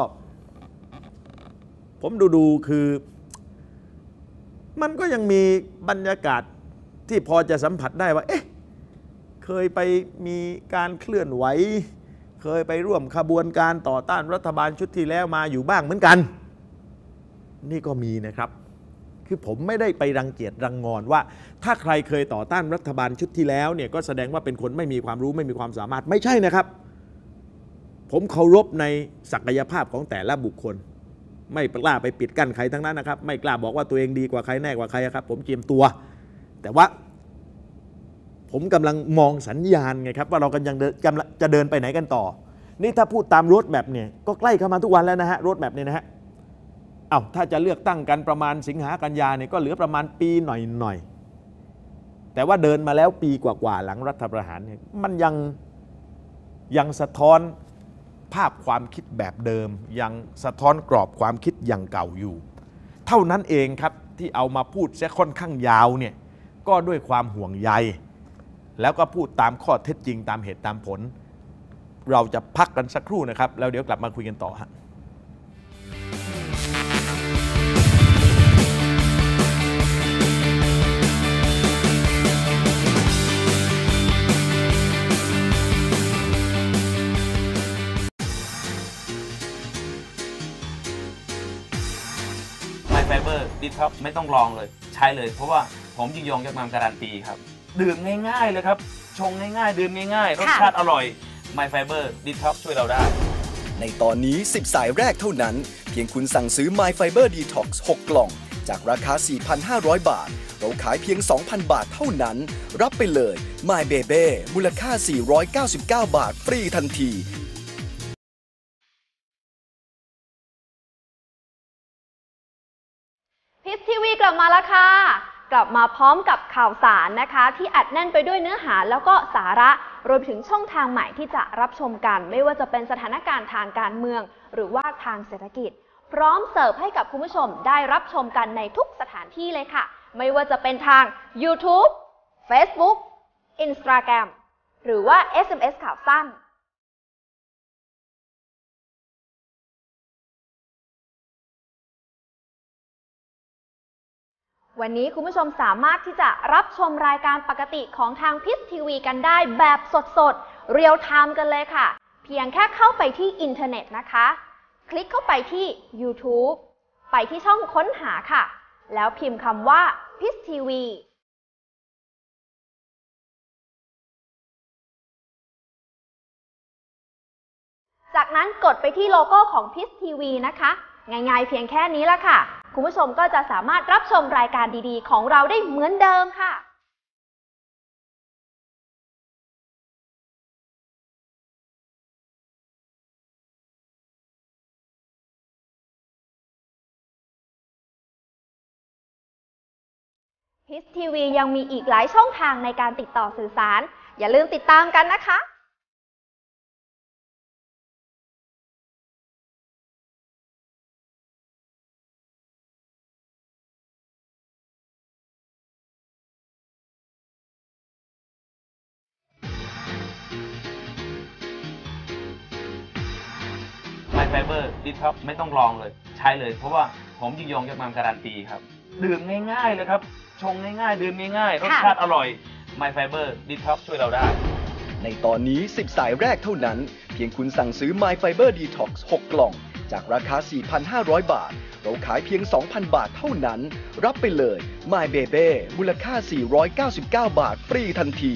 ผมดูคือมันก็ยังมีบรรยากาศที่พอจะสัมผัสได้ว่าเคยไปมีการเคลื่อนไหวเคยไปร่วมขบวนการต่อต้านรัฐบาลชุดที่แล้วมาอยู่บ้างเหมือนกันนี่ก็มีนะครับคือผมไม่ได้ไปรังเกียจรังงอนว่าถ้าใครเคยต่อต้านรัฐบาลชุดที่แล้วเนี่ยก็แสดงว่าเป็นคนไม่มีความรู้ไม่มีความสามารถไม่ใช่นะครับผมเคารพในศักยภาพของแต่ละบุคคลไม่กล้าไปปิดกั้นใครทั้งนั้นนะครับไม่กล้าบอกว่าตัวเองดีกว่าใครแน่กว่าใครครับผมเจียมตัวแต่ว่าผมกำลังมองสัญญาณไงครับว่าเรากำลังจะเดินไปไหนกันต่อนี่ถ้าพูดตามรถแมพเนี่ยก็ใกล้เข้ามาทุกวันแล้วนะฮะรถแมพเนี่ยนะฮะถ้าจะเลือกตั้งกันประมาณสิงหากันยาเนี่ยก็เหลือประมาณปีหน่อยแต่ว่าเดินมาแล้วปีกว่าๆหลังรัฐประหารเนี่ยมันยังยังสะท้อนภาพความคิดแบบเดิมยังสะท้อนกรอบความคิดอย่างเก่าอยู่เท่านั้นเองครับที่เอามาพูดเสียค่อนข้างยาวเนี่ยก็ด้วยความห่วงใยแล้วก็พูดตามข้อเท็จจริงตามเหตุตามผลเราจะพักกันสักครู่นะครับแล้วเดี๋ยวกลับมาคุยกันต่อฮะไฟเบอร์ดิท็อกไม่ต้องลองเลยใช้เลยเพราะว่าผมยิ่งยงยอดมามการันตีครับดื่มง่ายๆเลยครับชงง่ายๆดื่มง่ายๆรสชาติอร่อยMy Fiber Detox ช่วยเราได้ในตอนนี้10สายแรกเท่านั้นเพียงคุณสั่งซื้อ My Fiber Detox 6 กล่องจากราคา 4,500 บาทเราขายเพียง 2,000 บาทเท่านั้นรับไปเลย My Baby มูลค่า 499 บาทฟรีทันทีพิษทีวีกลับมาแล้วค่ะกลับมาพร้อมกับข่าวสารนะคะที่อัดแน่นไปด้วยเนื้อหาแล้วก็สาระรวมถึงช่องทางใหม่ที่จะรับชมกันไม่ว่าจะเป็นสถานการณ์ทางการเมืองหรือว่าทางเศรษฐกิจพร้อมเสิร์ฟให้กับคุณผู้ชมได้รับชมกันในทุกสถานที่เลยค่ะไม่ว่าจะเป็นทาง YouTube Facebook Instagram หรือว่า SMS ข่าวสั้นวันนี้คุณผู้ชมสามารถที่จะรับชมรายการปกติของทางพิษทีวีกันได้แบบสดๆเรียลไทม์กันเลยค่ะเพียงแค่เข้าไปที่อินเทอร์เน็ตนะคะคลิกเข้าไปที่ YouTube ไปที่ช่องค้นหาค่ะแล้วพิมพ์คำว่าพิษทีวีจากนั้นกดไปที่โลโก้ของพิษทีวีนะคะง่ายๆเพียงแค่นี้ละค่ะคุณผู้ชมก็จะสามารถรับชมรายการดีๆของเราได้เหมือนเดิมค่ะพิษทีวียังมีอีกหลายช่องทางในการติดต่อสื่อสารอย่าลืมติดตามกันนะคะไฟเบอร์ดิท็อกไม่ต้องลองเลยใช้เลยเพราะว่าผมยิ่งยงยอดมามการันตีครับดื่มง่ายๆเลยครับชงง่ายๆดื่มง่ายๆรสชาติอร่อย My Fiber Detox ช่วยเราได้ในตอนนี้10สายแรกเท่านั้นเพียงคุณสั่งซื้อ My Fiber Detox 6 กล่องจากราคา 4,500 บาทเราขายเพียง 2,000 บาทเท่านั้นรับไปเลย My Baby มูลค่า 499 บาทฟรีทันที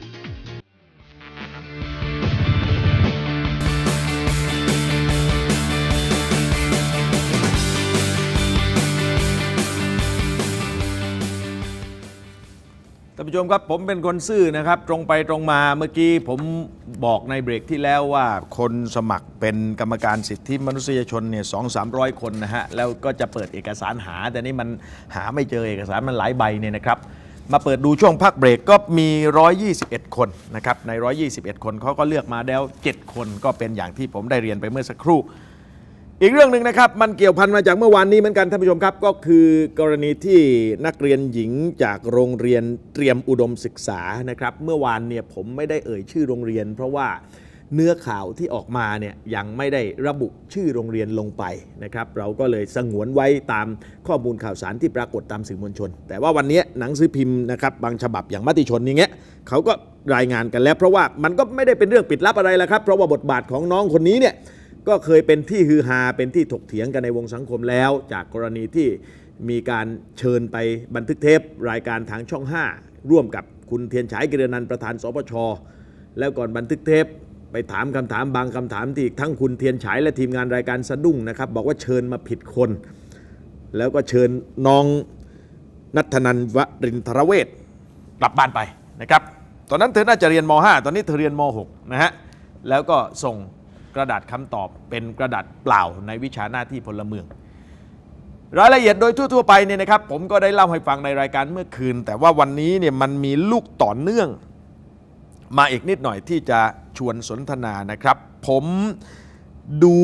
ท่านผู้ชมครับผมเป็นคนซื่อนะครับตรงไปตรงมาเมื่อกี้ผมบอกในเบรกที่แล้วว่าคนสมัครเป็นกรรมการสิทธิมนุษยชนเนี่ย200-300 คนนะฮะแล้วก็จะเปิดเอกสารหาแต่นี่มันหาไม่เจอเอกสารมันหลายใบเนี่ยนะครับมาเปิดดูช่วงพักเบรกก็มี121คนนะครับใน121คนเขาก็เลือกมาแล้ว7คนก็เป็นอย่างที่ผมได้เรียนไปเมื่อสักครู่อีกเรื่องหนึ่งนะครับมันเกี่ยวพันมาจากเมื่อวานนี้เหมือนกันท่านผู้ชมครับก็คือกรณีที่นักเรียนหญิงจากโรงเรียนเตรียมอุดมศึกษานะครับเมื่อวานเนี่ยผมไม่ได้เอ่ยชื่อโรงเรียนเพราะว่าเนื้อข่าวที่ออกมาเนี่ยยังไม่ได้ระบุชื่อโรงเรียนลงไปนะครับเราก็เลยสงวนไว้ตามข้อมูลข่าวสารที่ปรากฏตามสื่อมวลชนแต่ว่าวันนี้หนังสือพิมพ์นะครับบางฉบับอย่างมติชนอย่างเงี้ยเขาก็รายงานกันแล้วเพราะว่ามันก็ไม่ได้เป็นเรื่องปิดลับอะไรละครับเพราะว่าบทบาทของน้องคนนี้เนี่ยก็เคยเป็นที่ฮือฮาเป็นที่ถกเถียงกันในวงสังคมแล้วจากกรณีที่มีการเชิญไปบันทึกเทปรายการทางช่อง5ร่วมกับคุณเทียนฉายกิรนันท์ประธานสปช.แล้วก่อนบันทึกเทปไปถามคำถามบางคำถามที่ทั้งคุณเทียนฉายและทีมงานรายการสะดุ้งนะครับบอกว่าเชิญมาผิดคนแล้วก็เชิญน้องณัฐนันท์วรินทรเวชกลับบ้านไปนะครับตอนนั้นเธอน่าจะเรียนม.5 ตอนนี้เธอเรียนม.6 นะฮะแล้วก็ส่งกระดาษคำตอบเป็นกระดาษเปล่าในวิชาหน้าที่พลเมืองรายละเอียดโดยทั่วๆไปเนี่ยนะครับผมก็ได้เล่าให้ฟังในรายการเมื่อคืนแต่ว่าวันนี้เนี่ยมันมีลูกต่อเนื่องมาอีกนิดหน่อยที่จะชวนสนทนานะครับ ผมดู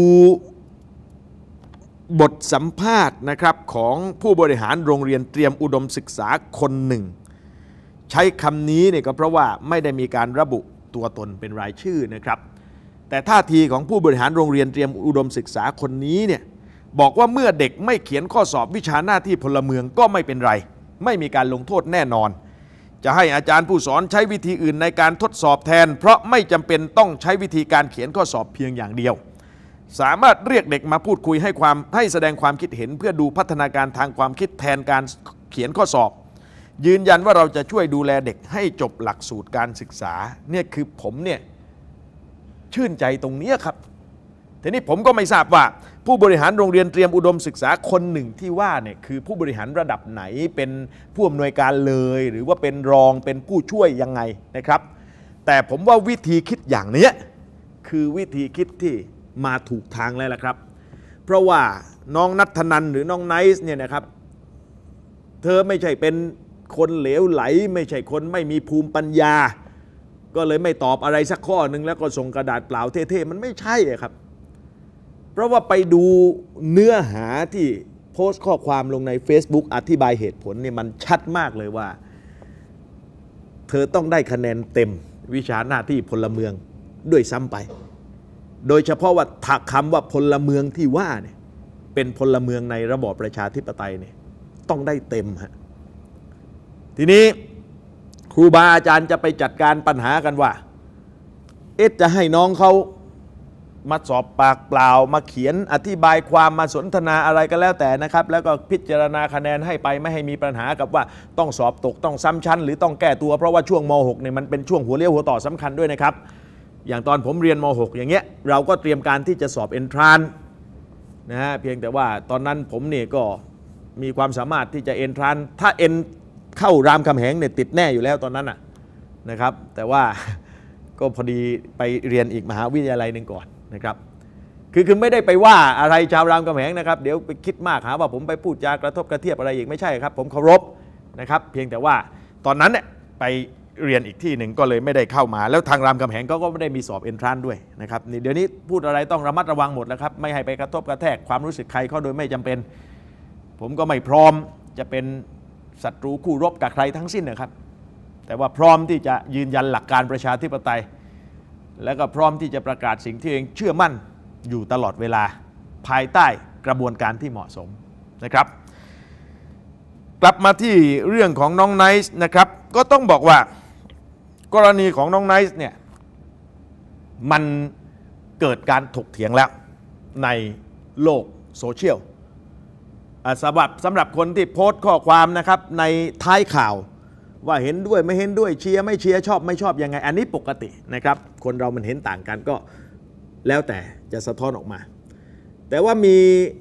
บทสัมภาษณ์นะครับของผู้บริหารโรงเรียนเตรียมอุดมศึกษาคนหนึ่งใช้คำนี้เนี่ยก็เพราะว่าไม่ได้มีการระบุตัวตนเป็นรายชื่อนะครับแต่ท่าทีของผู้บริหารโรงเรียนเตรียมอุดมศึกษาคนนี้เนี่ยบอกว่าเมื่อเด็กไม่เขียนข้อสอบวิชาหน้าที่พลเมืองก็ไม่เป็นไรไม่มีการลงโทษแน่นอนจะให้อาจารย์ผู้สอนใช้วิธีอื่นในการทดสอบแทนเพราะไม่จำเป็นต้องใช้วิธีการเขียนข้อสอบเพียงอย่างเดียวสามารถเรียกเด็กมาพูดคุยให้แสดงความคิดเห็นเพื่อดูพัฒนาการทางความคิดแทนการเขียนข้อสอบยืนยันว่าเราจะช่วยดูแลเด็กให้จบหลักสูตรการศึกษาเนี่ยคือผมเนี่ยชื่นใจตรงนี้ครับทีนี้ผมก็ไม่ทราบว่าผู้บริหารโรงเรียนเตรียมอุดมศึกษาคนหนึ่งที่ว่าเนี่ยคือผู้บริหารระดับไหนเป็นผู้อำนวยการเลยหรือว่าเป็นรองเป็นผู้ช่วยยังไงนะครับแต่ผมว่าวิธีคิดอย่างนี้คือวิธีคิดที่มาถูกทางแล้วล่ะครับเพราะว่าน้องณัฐนันหรือน้องไนซ์เนี่ยนะครับเธอไม่ใช่เป็นคนเหลวไหลไม่ใช่คนไม่มีภูมิปัญญาก็เลยไม่ตอบอะไรสักข้อหนึ่งแล้วก็ส่งกระดาษเปล่าเท่ๆมันไม่ใช่ครับเพราะว่าไปดูเนื้อหาที่โพสต์ข้อความลงใน Facebook อธิบายเหตุผลเนี่ยมันชัดมากเลยว่าเธอต้องได้คะแนนเต็มวิชาหน้าที่พลเมืองด้วยซ้ำไปโดยเฉพาะว่าถ้าคำว่าพลเมืองที่ว่าเนี่ยเป็นพลเมืองในระบอบประชาธิปไตยเนี่ยต้องได้เต็มฮะทีนี้ครูบาอาจารย์จะไปจัดการปัญหากันว่าจะให้น้องเขามาสอบปากเปล่ามาเขียนอธิบายความมาสนทนาอะไรก็แล้วแต่นะครับแล้วก็พิจารณาคะแนนให้ไปไม่ให้มีปัญหากับว่าต้องสอบตกต้องซ้ำชั้นหรือต้องแก้ตัวเพราะว่าช่วงม.6 เนี่ยมันเป็นช่วงหัวเลี้ยวหัวต่อสำคัญด้วยนะครับอย่างตอนผมเรียนม.6 อย่างเงี้ยเราก็เตรียมการที่จะสอบเอนทรานซ์นะฮะเพียงแต่ว่าตอนนั้นผมเนี่ยก็มีความสามารถที่จะเอนทรานซ์ถ้าเอ็นเข้ารามคำแหงเนี่ยติดแน่อยู่แล้วตอนนั้นนะครับแต่ว่าก็พอดีไปเรียนอีกมหาวิทยาลัยหนึ่งก่อนนะครับคือไม่ได้ไปว่าอะไรชาวรามคำแหงนะครับเดี๋ยวไปคิดมากหาว่าผมไปพูดจากระทบกระเทียบอะไรอีกไม่ใช่ครับผมเคารพนะครับเพียงแต่ว่าตอนนั้นเนี่ยไปเรียนอีกที่หนึ่งก็เลยไม่ได้เข้ามาแล้วทางรามคำแหงก็ไม่ได้มีสอบเอนทรานซ์ด้วยนะครับนี่เดี๋ยวนี้พูดอะไรต้องระมัดระวังหมดแล้วครับไม่ให้ไปกระทบกระแทกความรู้สึกใครเขาโดยไม่จำเป็นผมก็ไม่พร้อมจะเป็นศัตรูคู่รบกับใครทั้งสิ้นนะครับแต่ว่าพร้อมที่จะยืนยันหลักการประชาธิปไตยและก็พร้อมที่จะประกาศสิ่งที่เองเชื่อมั่นอยู่ตลอดเวลาภายใต้กระบวนการที่เหมาะสมนะครับกลับมาที่เรื่องของน้องไนซ์นะครับก็ต้องบอกว่ากรณีของน้องไนซ์เนี่ยมันเกิดการถกเถียงแล้วในโลกโซเชียลสำหรับคนที่โพสต์ข้อความนะครับในท้ายข่าวว่าเห็นด้วยไม่เห็นด้วยเชียร์ไม่เชียร์ชอบไม่ชอบยังไงอันนี้ปกตินะครับคนเรามันเห็นต่างกันก็แล้วแต่จะสะท้อนออกมาแต่ว่ามี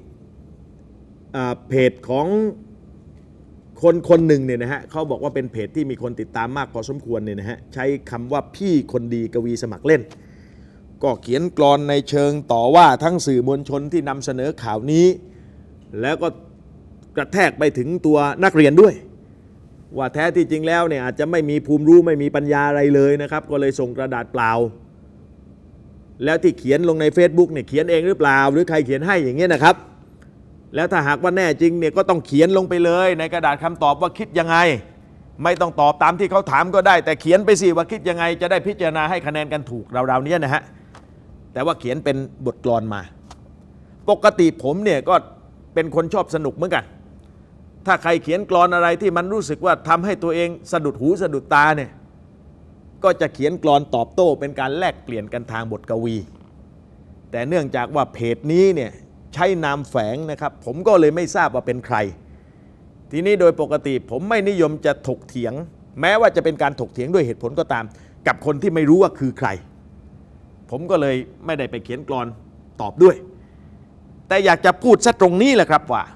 เพจของคนหนึ่งเนี่ยนะฮะเขาบอกว่าเป็นเพจที่มีคนติดตามมากพอสมควรเนี่ยนะฮะใช้คำว่าพี่คนดีกวีสมัครเล่นก็เขียนกลอนในเชิงต่อว่าทั้งสื่อมวลชนที่นำเสนอข่าวนี้แล้วก็กระแทกไปถึงตัวนักเรียนด้วยว่าแท้ที่จริงแล้วเนี่ยอาจจะไม่มีภูมิรู้ไม่มีปัญญาอะไรเลยนะครับก็เลยส่งกระดาษเปล่าแล้วที่เขียนลงใน Facebook เนี่ยเขียนเองหรือเปล่าหรือใครเขียนให้อย่างเงี้ยนะครับแล้วถ้าหากว่าแน่จริงเนี่ยก็ต้องเขียนลงไปเลยในกระดาษคำตอบว่าคิดยังไงไม่ต้องตอบตามที่เขาถามก็ได้แต่เขียนไปสิว่าคิดยังไงจะได้พิจารณาให้คะแนนกันถูกราวๆนี้นะฮะแต่ว่าเขียนเป็นบทกลอนมาปกติผมเนี่ยก็เป็นคนชอบสนุกเหมือนกันถ้าใครเขียนกลอนอะไรที่มันรู้สึกว่าทำให้ตัวเองสะดุดหูสะดุดตาเนี่ยก็จะเขียนกลอนตอบโต้เป็นการแลกเปลี่ยนกันทางบทกวีแต่เนื่องจากว่าเพจนี้เนี่ยใช้นามแฝงนะครับผมก็เลยไม่ทราบว่าเป็นใครทีนี้โดยปกติผมไม่นิยมจะถกเถียงแม้ว่าจะเป็นการถกเถียงด้วยเหตุผลก็ตามกับคนที่ไม่รู้ว่าคือใครผมก็เลยไม่ได้ไปเขียนกลอนตอบด้วยแต่อยากจะพูดซะตรงนี้แหละครับว่า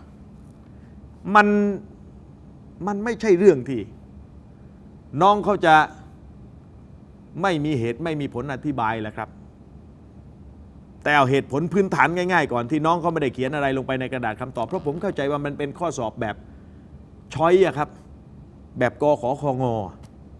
มันไม่ใช่เรื่องที่น้องเขาจะไม่มีเหตุไม่มีผลอธิบายแหละครับแต่เอาเหตุผลพื้นฐานง่ายๆก่อนที่น้องเขาไม่ได้เขียนอะไรลงไปในกระดาษคำตอบเพราะผมเข้าใจว่ามันเป็นข้อสอบแบบช้อยอะครับแบบกขคง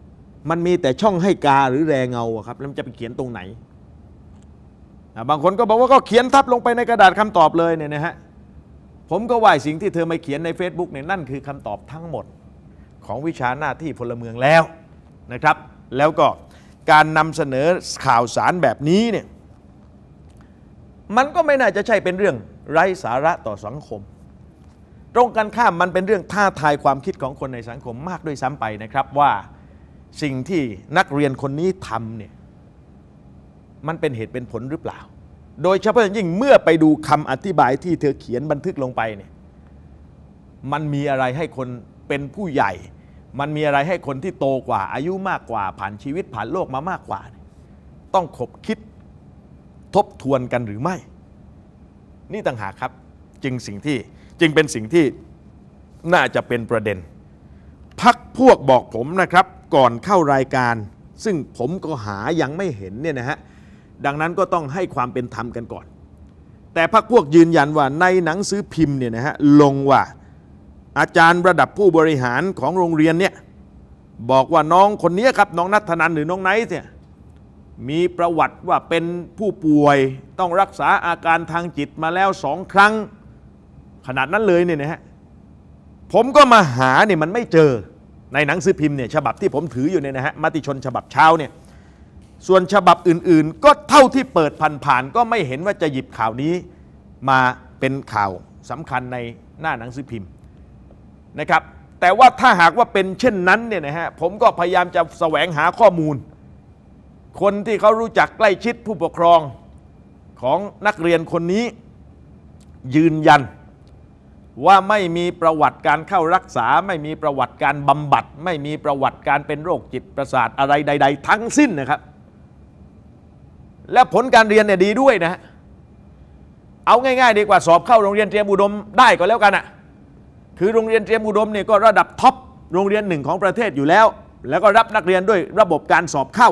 มันมีแต่ช่องให้กาหรือแรเงาครับแล้วมันจะไปเขียนตรงไหนบางคนก็บอกว่าก็เขียนทับลงไปในกระดาษคำตอบเลยเนี่ยนะฮะผมก็ว่าสิ่งที่เธอมาเขียนใน Facebook เนี่ยนั่นคือคำตอบทั้งหมดของวิชาหน้าที่พลเมืองแล้วนะครับแล้วก็การนำเสนอข่าวสารแบบนี้เนี่ยมันก็ไม่น่าจะใช่เป็นเรื่องไร้สาระต่อสังคมตรงกันข้ามมันเป็นเรื่องท้าทายความคิดของคนในสังคมมากด้วยซ้ำไปนะครับว่าสิ่งที่นักเรียนคนนี้ทำเนี่ยมันเป็นเหตุเป็นผลหรือเปล่าโดยเฉพาะอย่างยิ่งเมื่อไปดูคำอธิบายที่เธอเขียนบันทึกลงไปเนี่ยมันมีอะไรให้คนเป็นผู้ใหญ่มันมีอะไรให้คนที่โตกว่าอายุมากกว่าผ่านชีวิตผ่านโลกมามากกว่าต้องคบคิดทบทวนกันหรือไม่นี่ต่างหากครับจึงเป็นสิ่งที่น่าจะเป็นประเด็นพรรคพวกบอกผมนะครับก่อนเข้ารายการซึ่งผมก็หายังไม่เห็นเนี่ยนะฮะดังนั้นก็ต้องให้ความเป็นธรรมกันก่อนแต่พรรคพวกยืนยันว่าในหนังสือพิมพ์เนี่ยนะฮะลงว่าอาจารย์ระดับผู้บริหารของโรงเรียนเนี่ยบอกว่าน้องคนนี้ครับน้องณัฐนันท์หรือน้องไนท์เนี่ยมีประวัติว่าเป็นผู้ป่วยต้องรักษาอาการทางจิตมาแล้ว2 ครั้งขนาดนั้นเลยเนี่ยนะฮะผมก็มาหาเนี่ยมันไม่เจอในหนังสือพิมพ์เนี่ยฉบับที่ผมถืออยู่เนี่ยนะฮะมติชนฉบับเช้าเนี่ยส่วนฉบับอื่นๆก็เท่าที่เปิดผ่านๆก็ไม่เห็นว่าจะหยิบข่าวนี้มาเป็นข่าวสำคัญในหน้าหนังสือพิมพ์นะครับแต่ว่าถ้าหากว่าเป็นเช่นนั้นเนี่ยนะฮะผมก็พยายามจะแสวงหาข้อมูลคนที่เขารู้จักใกล้ชิดผู้ปกครองของนักเรียนคนนี้ยืนยันว่าไม่มีประวัติการเข้ารักษาไม่มีประวัติการบำบัดไม่มีประวัติการเป็นโรคจิตประสาทอะไรใดๆทั้งสิ้นนะครับและผลการเรียนเนี่ยดีด้วยนะฮะเอาง่ายๆดีกว่าสอบเข้าโรงเรียนเตรียมอุดมได้ก็แล้วกันอ่ะคือโรงเรียนเตรียมอุดมเนี่ยก็ระดับท็อปโรงเรียนหนึ่งของประเทศอยู่แล้วแล้วก็รับนักเรียนด้วยระบบการสอบเข้า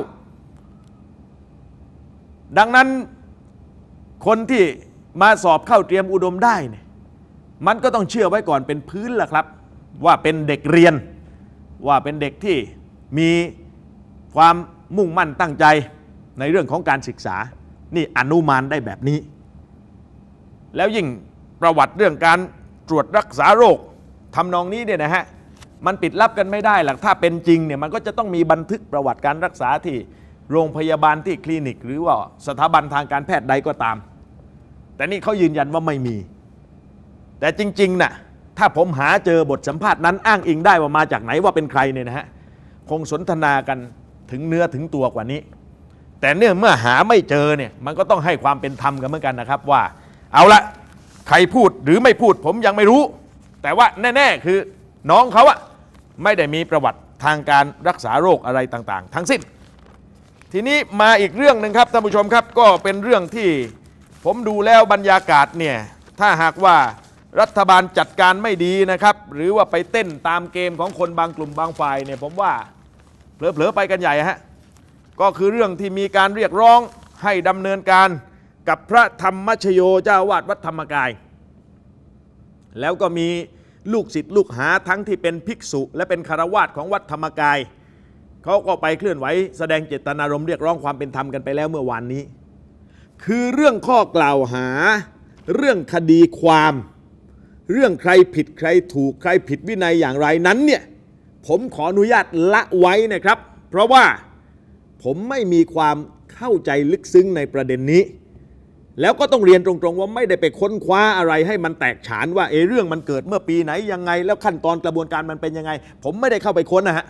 ดังนั้นคนที่มาสอบเข้าเตรียมอุดมได้เนี่ยมันก็ต้องเชื่อไว้ก่อนเป็นพื้นล่ะครับว่าเป็นเด็กเรียนว่าเป็นเด็กที่มีความมุ่งมั่นตั้งใจในเรื่องของการศึกษานี่อนุมานได้แบบนี้แล้วยิ่งประวัติเรื่องการตรวจรักษาโรคทำนองนี้เนี่ยนะฮะมันปิดลับกันไม่ได้หรอกถ้าเป็นจริงเนี่ยมันก็จะต้องมีบันทึกประวัติการรักษาที่โรงพยาบาลที่คลินิกหรือว่าสถาบันทางการแพทย์ใดก็ตามแต่นี่เขายืนยันว่าไม่มีแต่จริงๆน่ะถ้าผมหาเจอบทสัมภาษณ์นั้นอ้างอิงได้ว่ามาจากไหนว่าเป็นใครเนี่ยนะฮะคงสนทนากันถึงเนื้อถึงตัวกว่านี้แต่เมื่อหาไม่เจอเนี่ยมันก็ต้องให้ความเป็นธรรมกันเหมือนกันนะครับว่าเอาละใครพูดหรือไม่พูดผมยังไม่รู้แต่ว่าแน่ๆคือน้องเขาอะไม่ได้มีประวัติทางการรักษาโรคอะไรต่างๆทั้งสิ้นทีนี้มาอีกเรื่องหนึ่งครับท่านผู้ชมครับก็เป็นเรื่องที่ผมดูแล้วบรรยากาศเนี่ยถ้าหากว่ารัฐบาลจัดการไม่ดีนะครับหรือว่าไปเต้นตามเกมของคนบางกลุ่มบางฝ่ายเนี่ยผมว่าเผลอๆไปกันใหญ่ฮะก็คือเรื่องที่มีการเรียกร้องให้ดำเนินการกับพระธรรมชโยเจ้าวาดวัดธรรมกายแล้วก็มีลูกศิษย์ลูกหาทั้งที่เป็นภิกษุและเป็นคฤหัสถ์ของวัดธรรมกายเขาก็ไปเคลื่อนไหวแสดงเจตนารมณ์เรียกร้องความเป็นธรรมกันไปแล้วเมื่อวานนี้คือเรื่องข้อกล่าวหาเรื่องคดีความเรื่องใครผิดใครถูกใครผิดวินัยอย่างไรนั้นเนี่ยผมขออนุญาตละไว้นะครับเพราะว่าผมไม่มีความเข้าใจลึกซึ้งในประเด็นนี้แล้วก็ต้องเรียนตรงๆว่าไม่ได้ไปค้นคว้าอะไรให้มันแตกฉานว่าเรื่องมันเกิดเมื่อปีไหนยังไงแล้วขั้นตอนกระบวนการมันเป็นยังไงผมไม่ได้เข้าไปค้นนะฮะ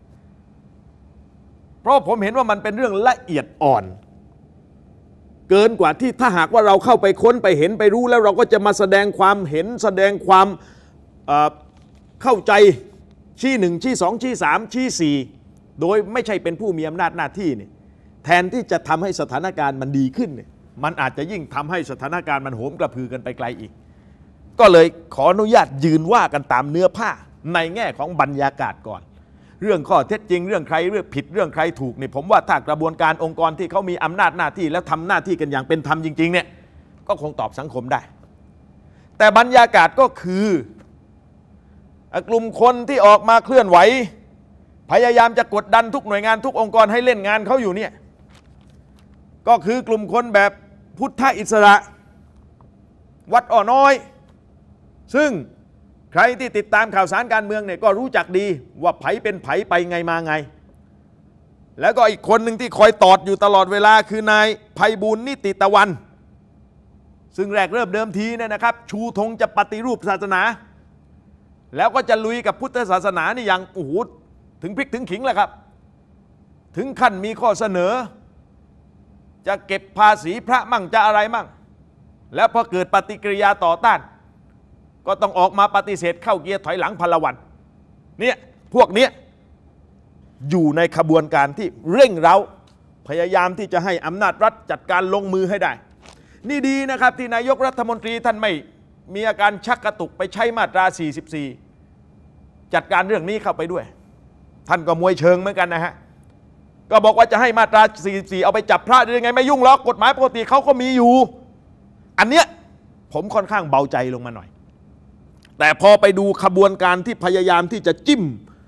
เพราะผมเห็นว่ามันเป็นเรื่องละเอียดอ่อนเกินกว่าที่ถ้าหากว่าเราเข้าไปค้นไปเห็นไปรู้แล้วเราก็จะมาแสดงความเห็นแสดงความเข้าใจชี้1ชี้2ชี้3ชี้4โดยไม่ใช่เป็นผู้มีอำนาจหน้าที่เนี่ยแทนที่จะทำให้สถานการณ์มันดีขึ้นเนี่ยมันอาจจะยิ่งทำให้สถานการณ์มันโหมกระพือกันไปไกลอีกก็เลยขออนุญาตยืนว่ากันตามเนื้อผ้าในแง่ของบรรยากาศก่อนเรื่องข้อเท็จจริงเรื่องใครเรื่องผิดเรื่องใครถูกเนี่ยผมว่าถ้ากระบวนการองค์กรที่เขามีอำนาจหน้าที่แล้วทำหน้าที่กันอย่างเป็นธรรมจริงๆเนี่ยก็คงตอบสังคมได้แต่บรรยากาศก็คือกลุ่มคนที่ออกมาเคลื่อนไหวพยายามจะกดดันทุกหน่วยงานทุกองค์กรให้เล่นงานเขาอยู่เนี่ยก็คือกลุ่มคนแบบพุทธอิสระวัดอ้อน้อยซึ่งใครที่ติดตามข่าวสารการเมืองเนี่ยก็รู้จักดีว่าไผเป็นไผไปไงมาไงแล้วก็อีกคนหนึ่งที่คอยตอดอยู่ตลอดเวลาคือนายไพบูลย์นิติตะวันซึ่งแรกเริ่มเดิมทีเนี่ยนะครับชูธงจะปฏิรูปศาสนาแล้วก็จะลุยกับพุทธศาสนานี่อย่างโอ้โหถึงพริกถึงขิงแหละครับถึงขั้นมีข้อเสนอจะเก็บภาษีพระมั่งจะอะไรมั่งแล้วพอเกิดปฏิกิริยาต่อต้านก็ต้องออกมาปฏิเสธเข้าเกียร์ถอยหลังพลวันเนี่ยพวกนี้อยู่ในขบวนการที่เร่งเร้าพยายามที่จะให้อำนาจรัฐจัดการลงมือให้ได้นี่ดีนะครับที่นายกรัฐมนตรีท่านไม่มีอาการชักกระตุกไปใช้มาตรา 44 จัดการเรื่องนี้เข้าไปด้วยท่านก็มวยเชิงเหมือนกันนะฮะก็บอกว่าจะให้มาตรา 44 เอาไปจับพระได้ยังไงไม่ยุ่งหรอกกฎหมายปกติเขาก็มีอยู่อันเนี้ยผมค่อนข้างเบาใจลงมาหน่อยแต่พอไปดูขบวนการที่พยายามที่จะจิ้ม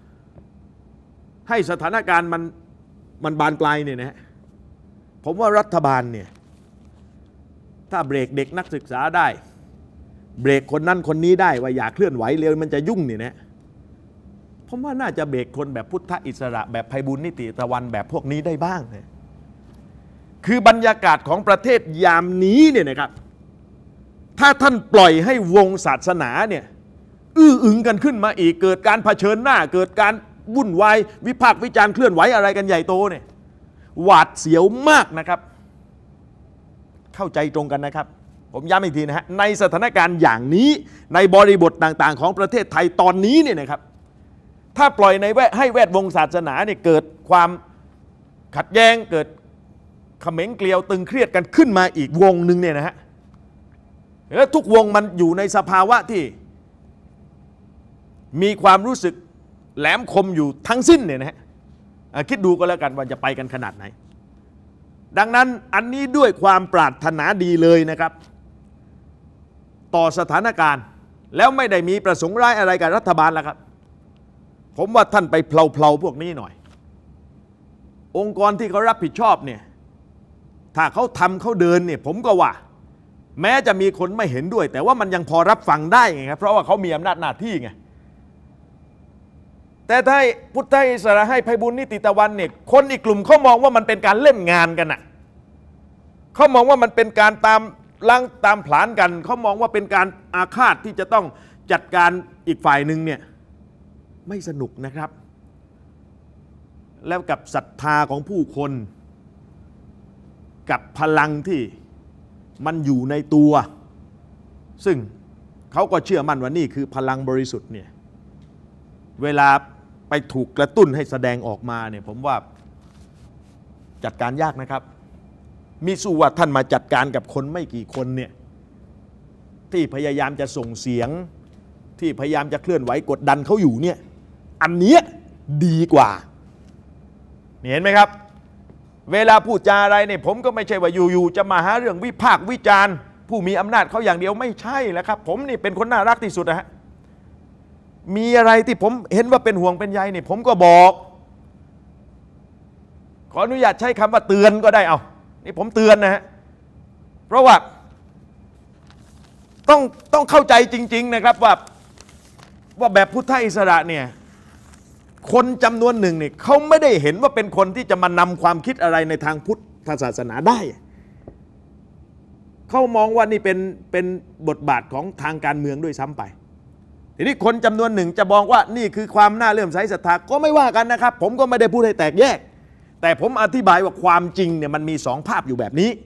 ให้สถานการณ์มันบานปลายเนี่ยนะผมว่ารัฐบาลเนี่ยถ้าเบรกเด็กนักศึกษาได้เบรกคนนั้นคนนี้ได้ว่าอยากเคลื่อนไหวเร็วมันจะยุ่งเนี่ยนะผมว่าน่าจะเบรกคนแบบพุทธอิสระแบบไพบูลย์นิติตะวันแบบพวกนี้ได้บ้างนะคือบรรยากาศของประเทศยามนี้เนี่ยนะครับถ้าท่านปล่อยให้วงศาสนาเนี่ยอื้ออึงกันขึ้นมาอีกเกิดการเผชิญหน้าเกิดการวุ่นวายวิพากษ์วิจารณ์เคลื่อนไหวอะไรกันใหญ่โตเนี่ยหวาดเสียวมากนะครับเข้าใจตรงกันนะครับผมย้ำอีกทีนะฮะในสถานการณ์อย่างนี้ในบริบทต่างๆของประเทศไทยตอนนี้เนี่ยนะครับถ้าปล่อยให้แวดวงศาสนาเนี่ยเกิดความขัดแย้งเกิดเขม็งเกลียวตึงเครียดกันขึ้นมาอีกวงหนึ่งเนี่ยนะฮะแล้วทุกวงมันอยู่ในสภาวะที่มีความรู้สึกแหลมคมอยู่ทั้งสิ้นเนี่ยนะฮะคิดดูก็แล้วกันว่าจะไปกันขนาดไหนดังนั้นอันนี้ด้วยความปรารถนาดีเลยนะครับต่อสถานการณ์แล้วไม่ได้มีประสงค์ร้ายอะไรกับรัฐบาลแล้วครับผมว่าท่านไปเพลาๆพวกนี้หน่อยองค์กรที่เขารับผิดชอบเนี่ยถ้าเขาทำเขาเดินเนี่ยผมก็ว่าแม้จะมีคนไม่เห็นด้วยแต่ว่ามันยังพอรับฟังได้ไงครับเพราะว่าเขามีอำนาจหน้าที่ไงแต่ถ้าพุทธอิสระให้ไพบูลย์นิติตะวันเนี่ยคนอีกกลุ่มเขามองว่ามันเป็นการเล่นงานกันน่ะเขามองว่ามันเป็นการตามล้างตามผลาญกันเขามองว่าเป็นการอาฆาตที่จะต้องจัดการอีกฝ่ายหนึ่งเนี่ยไม่สนุกนะครับแล้วกับศรัทธาของผู้คนกับพลังที่มันอยู่ในตัวซึ่งเขาก็เชื่อมั่นว่านี่คือพลังบริสุทธิ์เนี่ยเวลาไปถูกกระตุ้นให้แสดงออกมาเนี่ยผมว่าจัดการยากนะครับมิสู้ว่าท่านมาจัดการกับคนไม่กี่คนเนี่ยที่พยายามจะส่งเสียงที่พยายามจะเคลื่อนไหวกดดันเขาอยู่เนี่ยอันเนี้ยดีกว่าเห็นไหมครับเวลาพูดจาอะไรเนี่ยผมก็ไม่ใช่ว่าอยู่ๆจะมาหาเรื่องวิพากษ์วิจารณ์ผู้มีอำนาจเขาอย่างเดียวไม่ใช่แล้วครับผมนี่เป็นคนน่ารักที่สุดนะฮะมีอะไรที่ผมเห็นว่าเป็นห่วงเป็นใยเนี่ยผมก็บอกขออนุญาตใช้คำว่าเตือนก็ได้เอานี่ผมเตือนนะฮะเพราะว่าต้องเข้าใจจริงๆนะครับว่าแบบพุทธอิสระเนี่ยคนจำนวนหนึ่งเนี่ยเขาไม่ได้เห็นว่าเป็นคนที่จะมานำความคิดอะไรในทางพุทธศาสนาได้เขามองว่านี่เป็นบทบาทของทางการเมืองด้วยซ้ำไปทีนี้คนจำนวนหนึ่งจะมองว่านี่คือความน่าเลื่อมใสศรัทธาก็ไม่ว่ากันนะครับผมก็ไม่ได้พูดให้แตกแยกแต่ผมอธิบายว่าความจริงเนี่ยมันมีสองภาพอยู่แบบนี้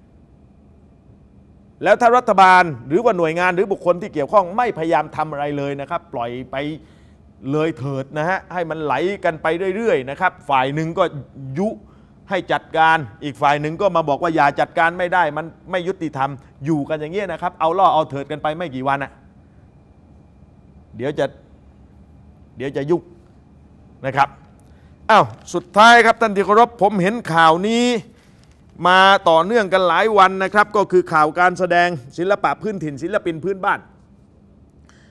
แล้วถ้ารัฐบาลหรือว่าหน่วยงานหรือบุคคลที่เกี่ยวข้องไม่พยายามทำอะไรเลยนะครับปล่อยไปเลยเถิดนะฮะให้มันไหลกันไปเรื่อยๆนะครับฝ่ายหนึ่งก็ยุให้จัดการอีกฝ่ายหนึ่งก็มาบอกว่าอย่าจัดการไม่ได้มันไม่ยุติธรรมอยู่กันอย่างเงี้ยนะครับเอาล่อเอาเถิดกันไปไม่กี่วันอะเดี๋ยวจะยุ่งนะครับอ้าวสุดท้ายครับท่านที่เคารพผมเห็นข่าวนี้มาต่อเนื่องกันหลายวันนะครับก็คือข่าวการแสดงศิลปะพื้นถิ่นศิลปินพื้นบ้าน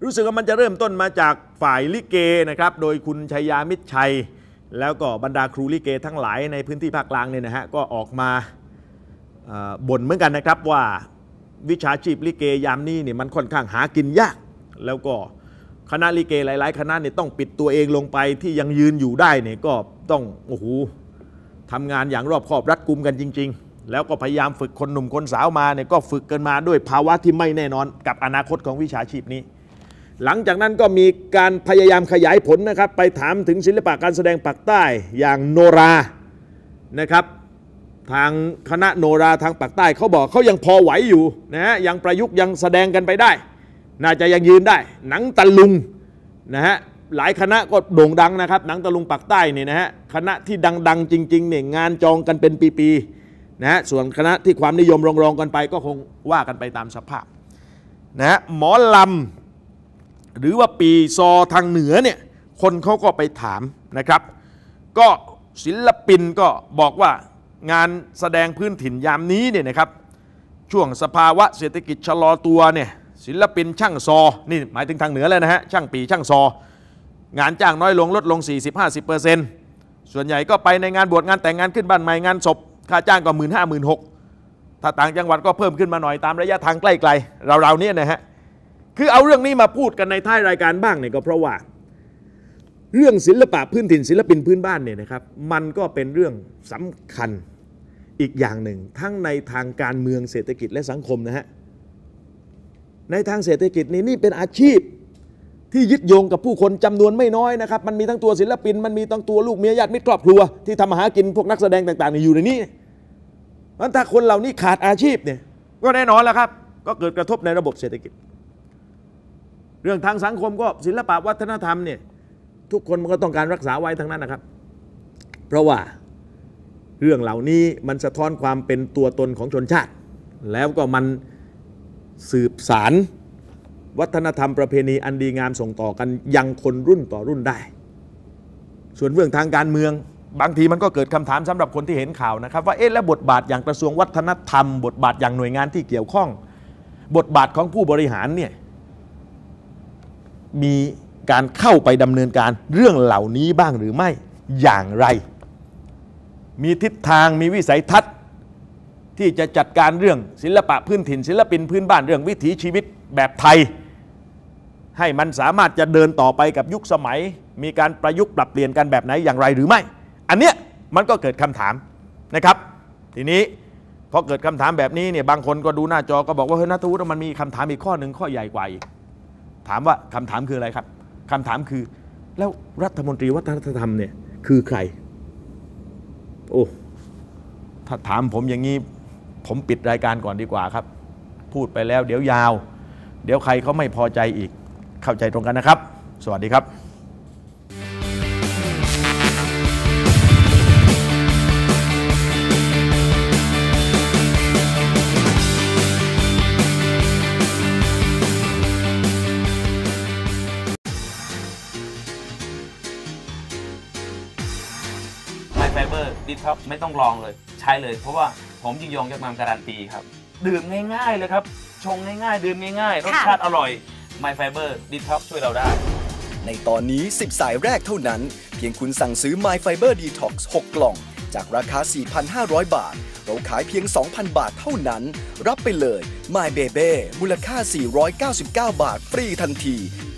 รู้สึกว่ามันจะเริ่มต้นมาจากฝ่ายลิเกนะครับโดยคุณชัยยามิตรชัยแล้วก็บรรดาครูลิเกทั้งหลายในพื้นที่ภาคกลางเนี่ยนะฮะก็ออกมาบ่นเหมือนกันนะครับว่าวิชาชีพลิเกยามนี้เนี่ยมันค่อนข้างหากินยากแล้วก็คณะลิเกหลายๆคณะเนี่ยต้องปิดตัวเองลงไปที่ยังยืนอยู่ได้เนี่ยก็ต้องโอ้โหทำงานอย่างรอบคอบรัดกุมกันจริงๆแล้วก็พยายามฝึกคนหนุ่มคนสาวมาเนี่ยก็ฝึกกันมาด้วยภาวะที่ไม่แน่นอนกับอนาคตของวิชาชีพนี้หลังจากนั้นก็มีการพยายามขยายผลนะครับไปถามถึงศิลปะการแสดงปากใต้อย่างโนรานะครับทางคณะโนราทางปากใต้เขาบอกเขายังพอไหวอยู่นะฮะยังประยุกต์ยังแสดงกันไปได้น่าจะยังยืนได้หนังตะลุงนะฮะหลายคณะก็โด่งดังนะครับหนังตะลุงปากใต้นี่นะฮะคณะที่ดังๆจริงๆเนี่ยงานจองกันเป็นปีๆนะฮะส่วนคณะที่ความนิยมรองๆกันไปก็คงว่ากันไปตามสภาพนะฮะหมอลำหรือว่าปีซอทางเหนือเนี่ยคนเขาก็ไปถามนะครับก็ศิลปินก็บอกว่างานแสดงพื้นถิ่นยามนี้เนี่ยนะครับช่วงสภาวะเศรษฐกิจชะลอตัวเนี่ยศิลปินช่างซอนี่หมายถึงทางเหนือเลยนะฮะช่างปีช่างซองานจ้างน้อยลงลดลง 40-50% ส่วนใหญ่ก็ไปในงานบวชงานแต่งงานขึ้นบ้านใหม่งานศพค่าจ้างก็ 15,000-16,000 ถ้าต่างจังหวัดก็เพิ่มขึ้นมาหน่อยตามระยะทางใกล้ๆเราๆเนี่ยนะฮะคือเอาเรื่องนี้มาพูดกันในท้ายรายการบ้างเนี่ยก็เพราะว่าเรื่องศิลปะพื้นถิ่นศิลปินพื้นบ้านเนี่ยนะครับมันก็เป็นเรื่องสำคัญอีกอย่างหนึ่งทั้งในทางการเมืองเศรษฐกิจและสังคมนะฮะในทางเศรษฐกิจนี่เป็นอาชีพที่ยึดโยงกับผู้คนจำนวนไม่น้อยนะครับมันมีทั้งตัวศิลปินมันมีทั้งตัวลูกเมียญาติมิตรครอบครัวที่ทำมาหากินพวกนักแสดงต่างๆอยู่ในนี้เพราะถ้าคนเหล่านี้ขาดอาชีพเนี่ยก็แน่นอนแล้วครับก็เกิดกระทบในระบบเศรษฐกิจเรื่องทางสังคมก็ศิลปะวัฒนธรรมเนี่ยทุกคนมันก็ต้องการรักษาไว้ทั้งนั้นนะครับเพราะว่าเรื่องเหล่านี้มันสะท้อนความเป็นตัวตนของชนชาติแล้วก็มันสืบสารวัฒนธรรมประเพณีอันดีงามส่งต่อกันยังคนรุ่นต่อรุ่นได้ส่วนเรื่องทางการเมืองบางทีมันก็เกิดคำถามสำหรับคนที่เห็นข่าวนะครับว่าแล้วบทบาทอย่างกระทรวงวัฒนธรรมบทบาทอย่างหน่วยงานที่เกี่ยวข้องบทบาทของผู้บริหารเนี่ยมีการเข้าไปดำเนินการเรื่องเหล่านี้บ้างหรือไม่อย่างไรมีทิศทางมีวิสัยทัศน์ที่จะจัดการเรื่องศิลปะพื้นถิ่นศิลปินพื้นบ้านเรื่องวิถีชีวิตแบบไทยให้มันสามารถจะเดินต่อไปกับยุคสมัยมีการประยุกต์ปรับเปลี่ยนกันแบบไหนอย่างไรหรือไม่อันเนี้ยมันก็เกิดคำถามนะครับทีนี้พอเกิดคำถามแบบนี้เนี่ยบางคนก็ดูหน้าจอก็บอกว่าเฮ้ยนัทวุฒิมันมีคำถามอีกข้อหนึ่งข้อใหญ่กว่าอีกถามว่าคำถามคืออะไรครับคำถามคือแล้วรัฐมนตรีวัฒนธรรมเนี่ยคือใครโอ้ถ้าถามผมอย่างนี้ผมปิดรายการก่อนดีกว่าครับพูดไปแล้วเดี๋ยวยาวเดี๋ยวใครเขาไม่พอใจอีกเข้าใจตรงกันนะครับสวัสดีครับไฟเบอร์ดิท็อกไม่ต้องลองเลยใช้เลยเพราะว่าผมยิ่งยงยอดมามการันตีครับดื่มง่ายๆเลยครับชงง่ายๆดื่มง่ายๆรสชาติอร่อย My Fiber Detox ช่วยเราได้ในตอนนี้10สายแรกเท่านั้นเพียงคุณสั่งซื้อ My Fiber Detox 6 กล่องจากราคา 4,500 บาทเราขายเพียง 2,000 บาทเท่านั้นรับไปเลย My Baby มูลค่า 499 บาทฟรีทันที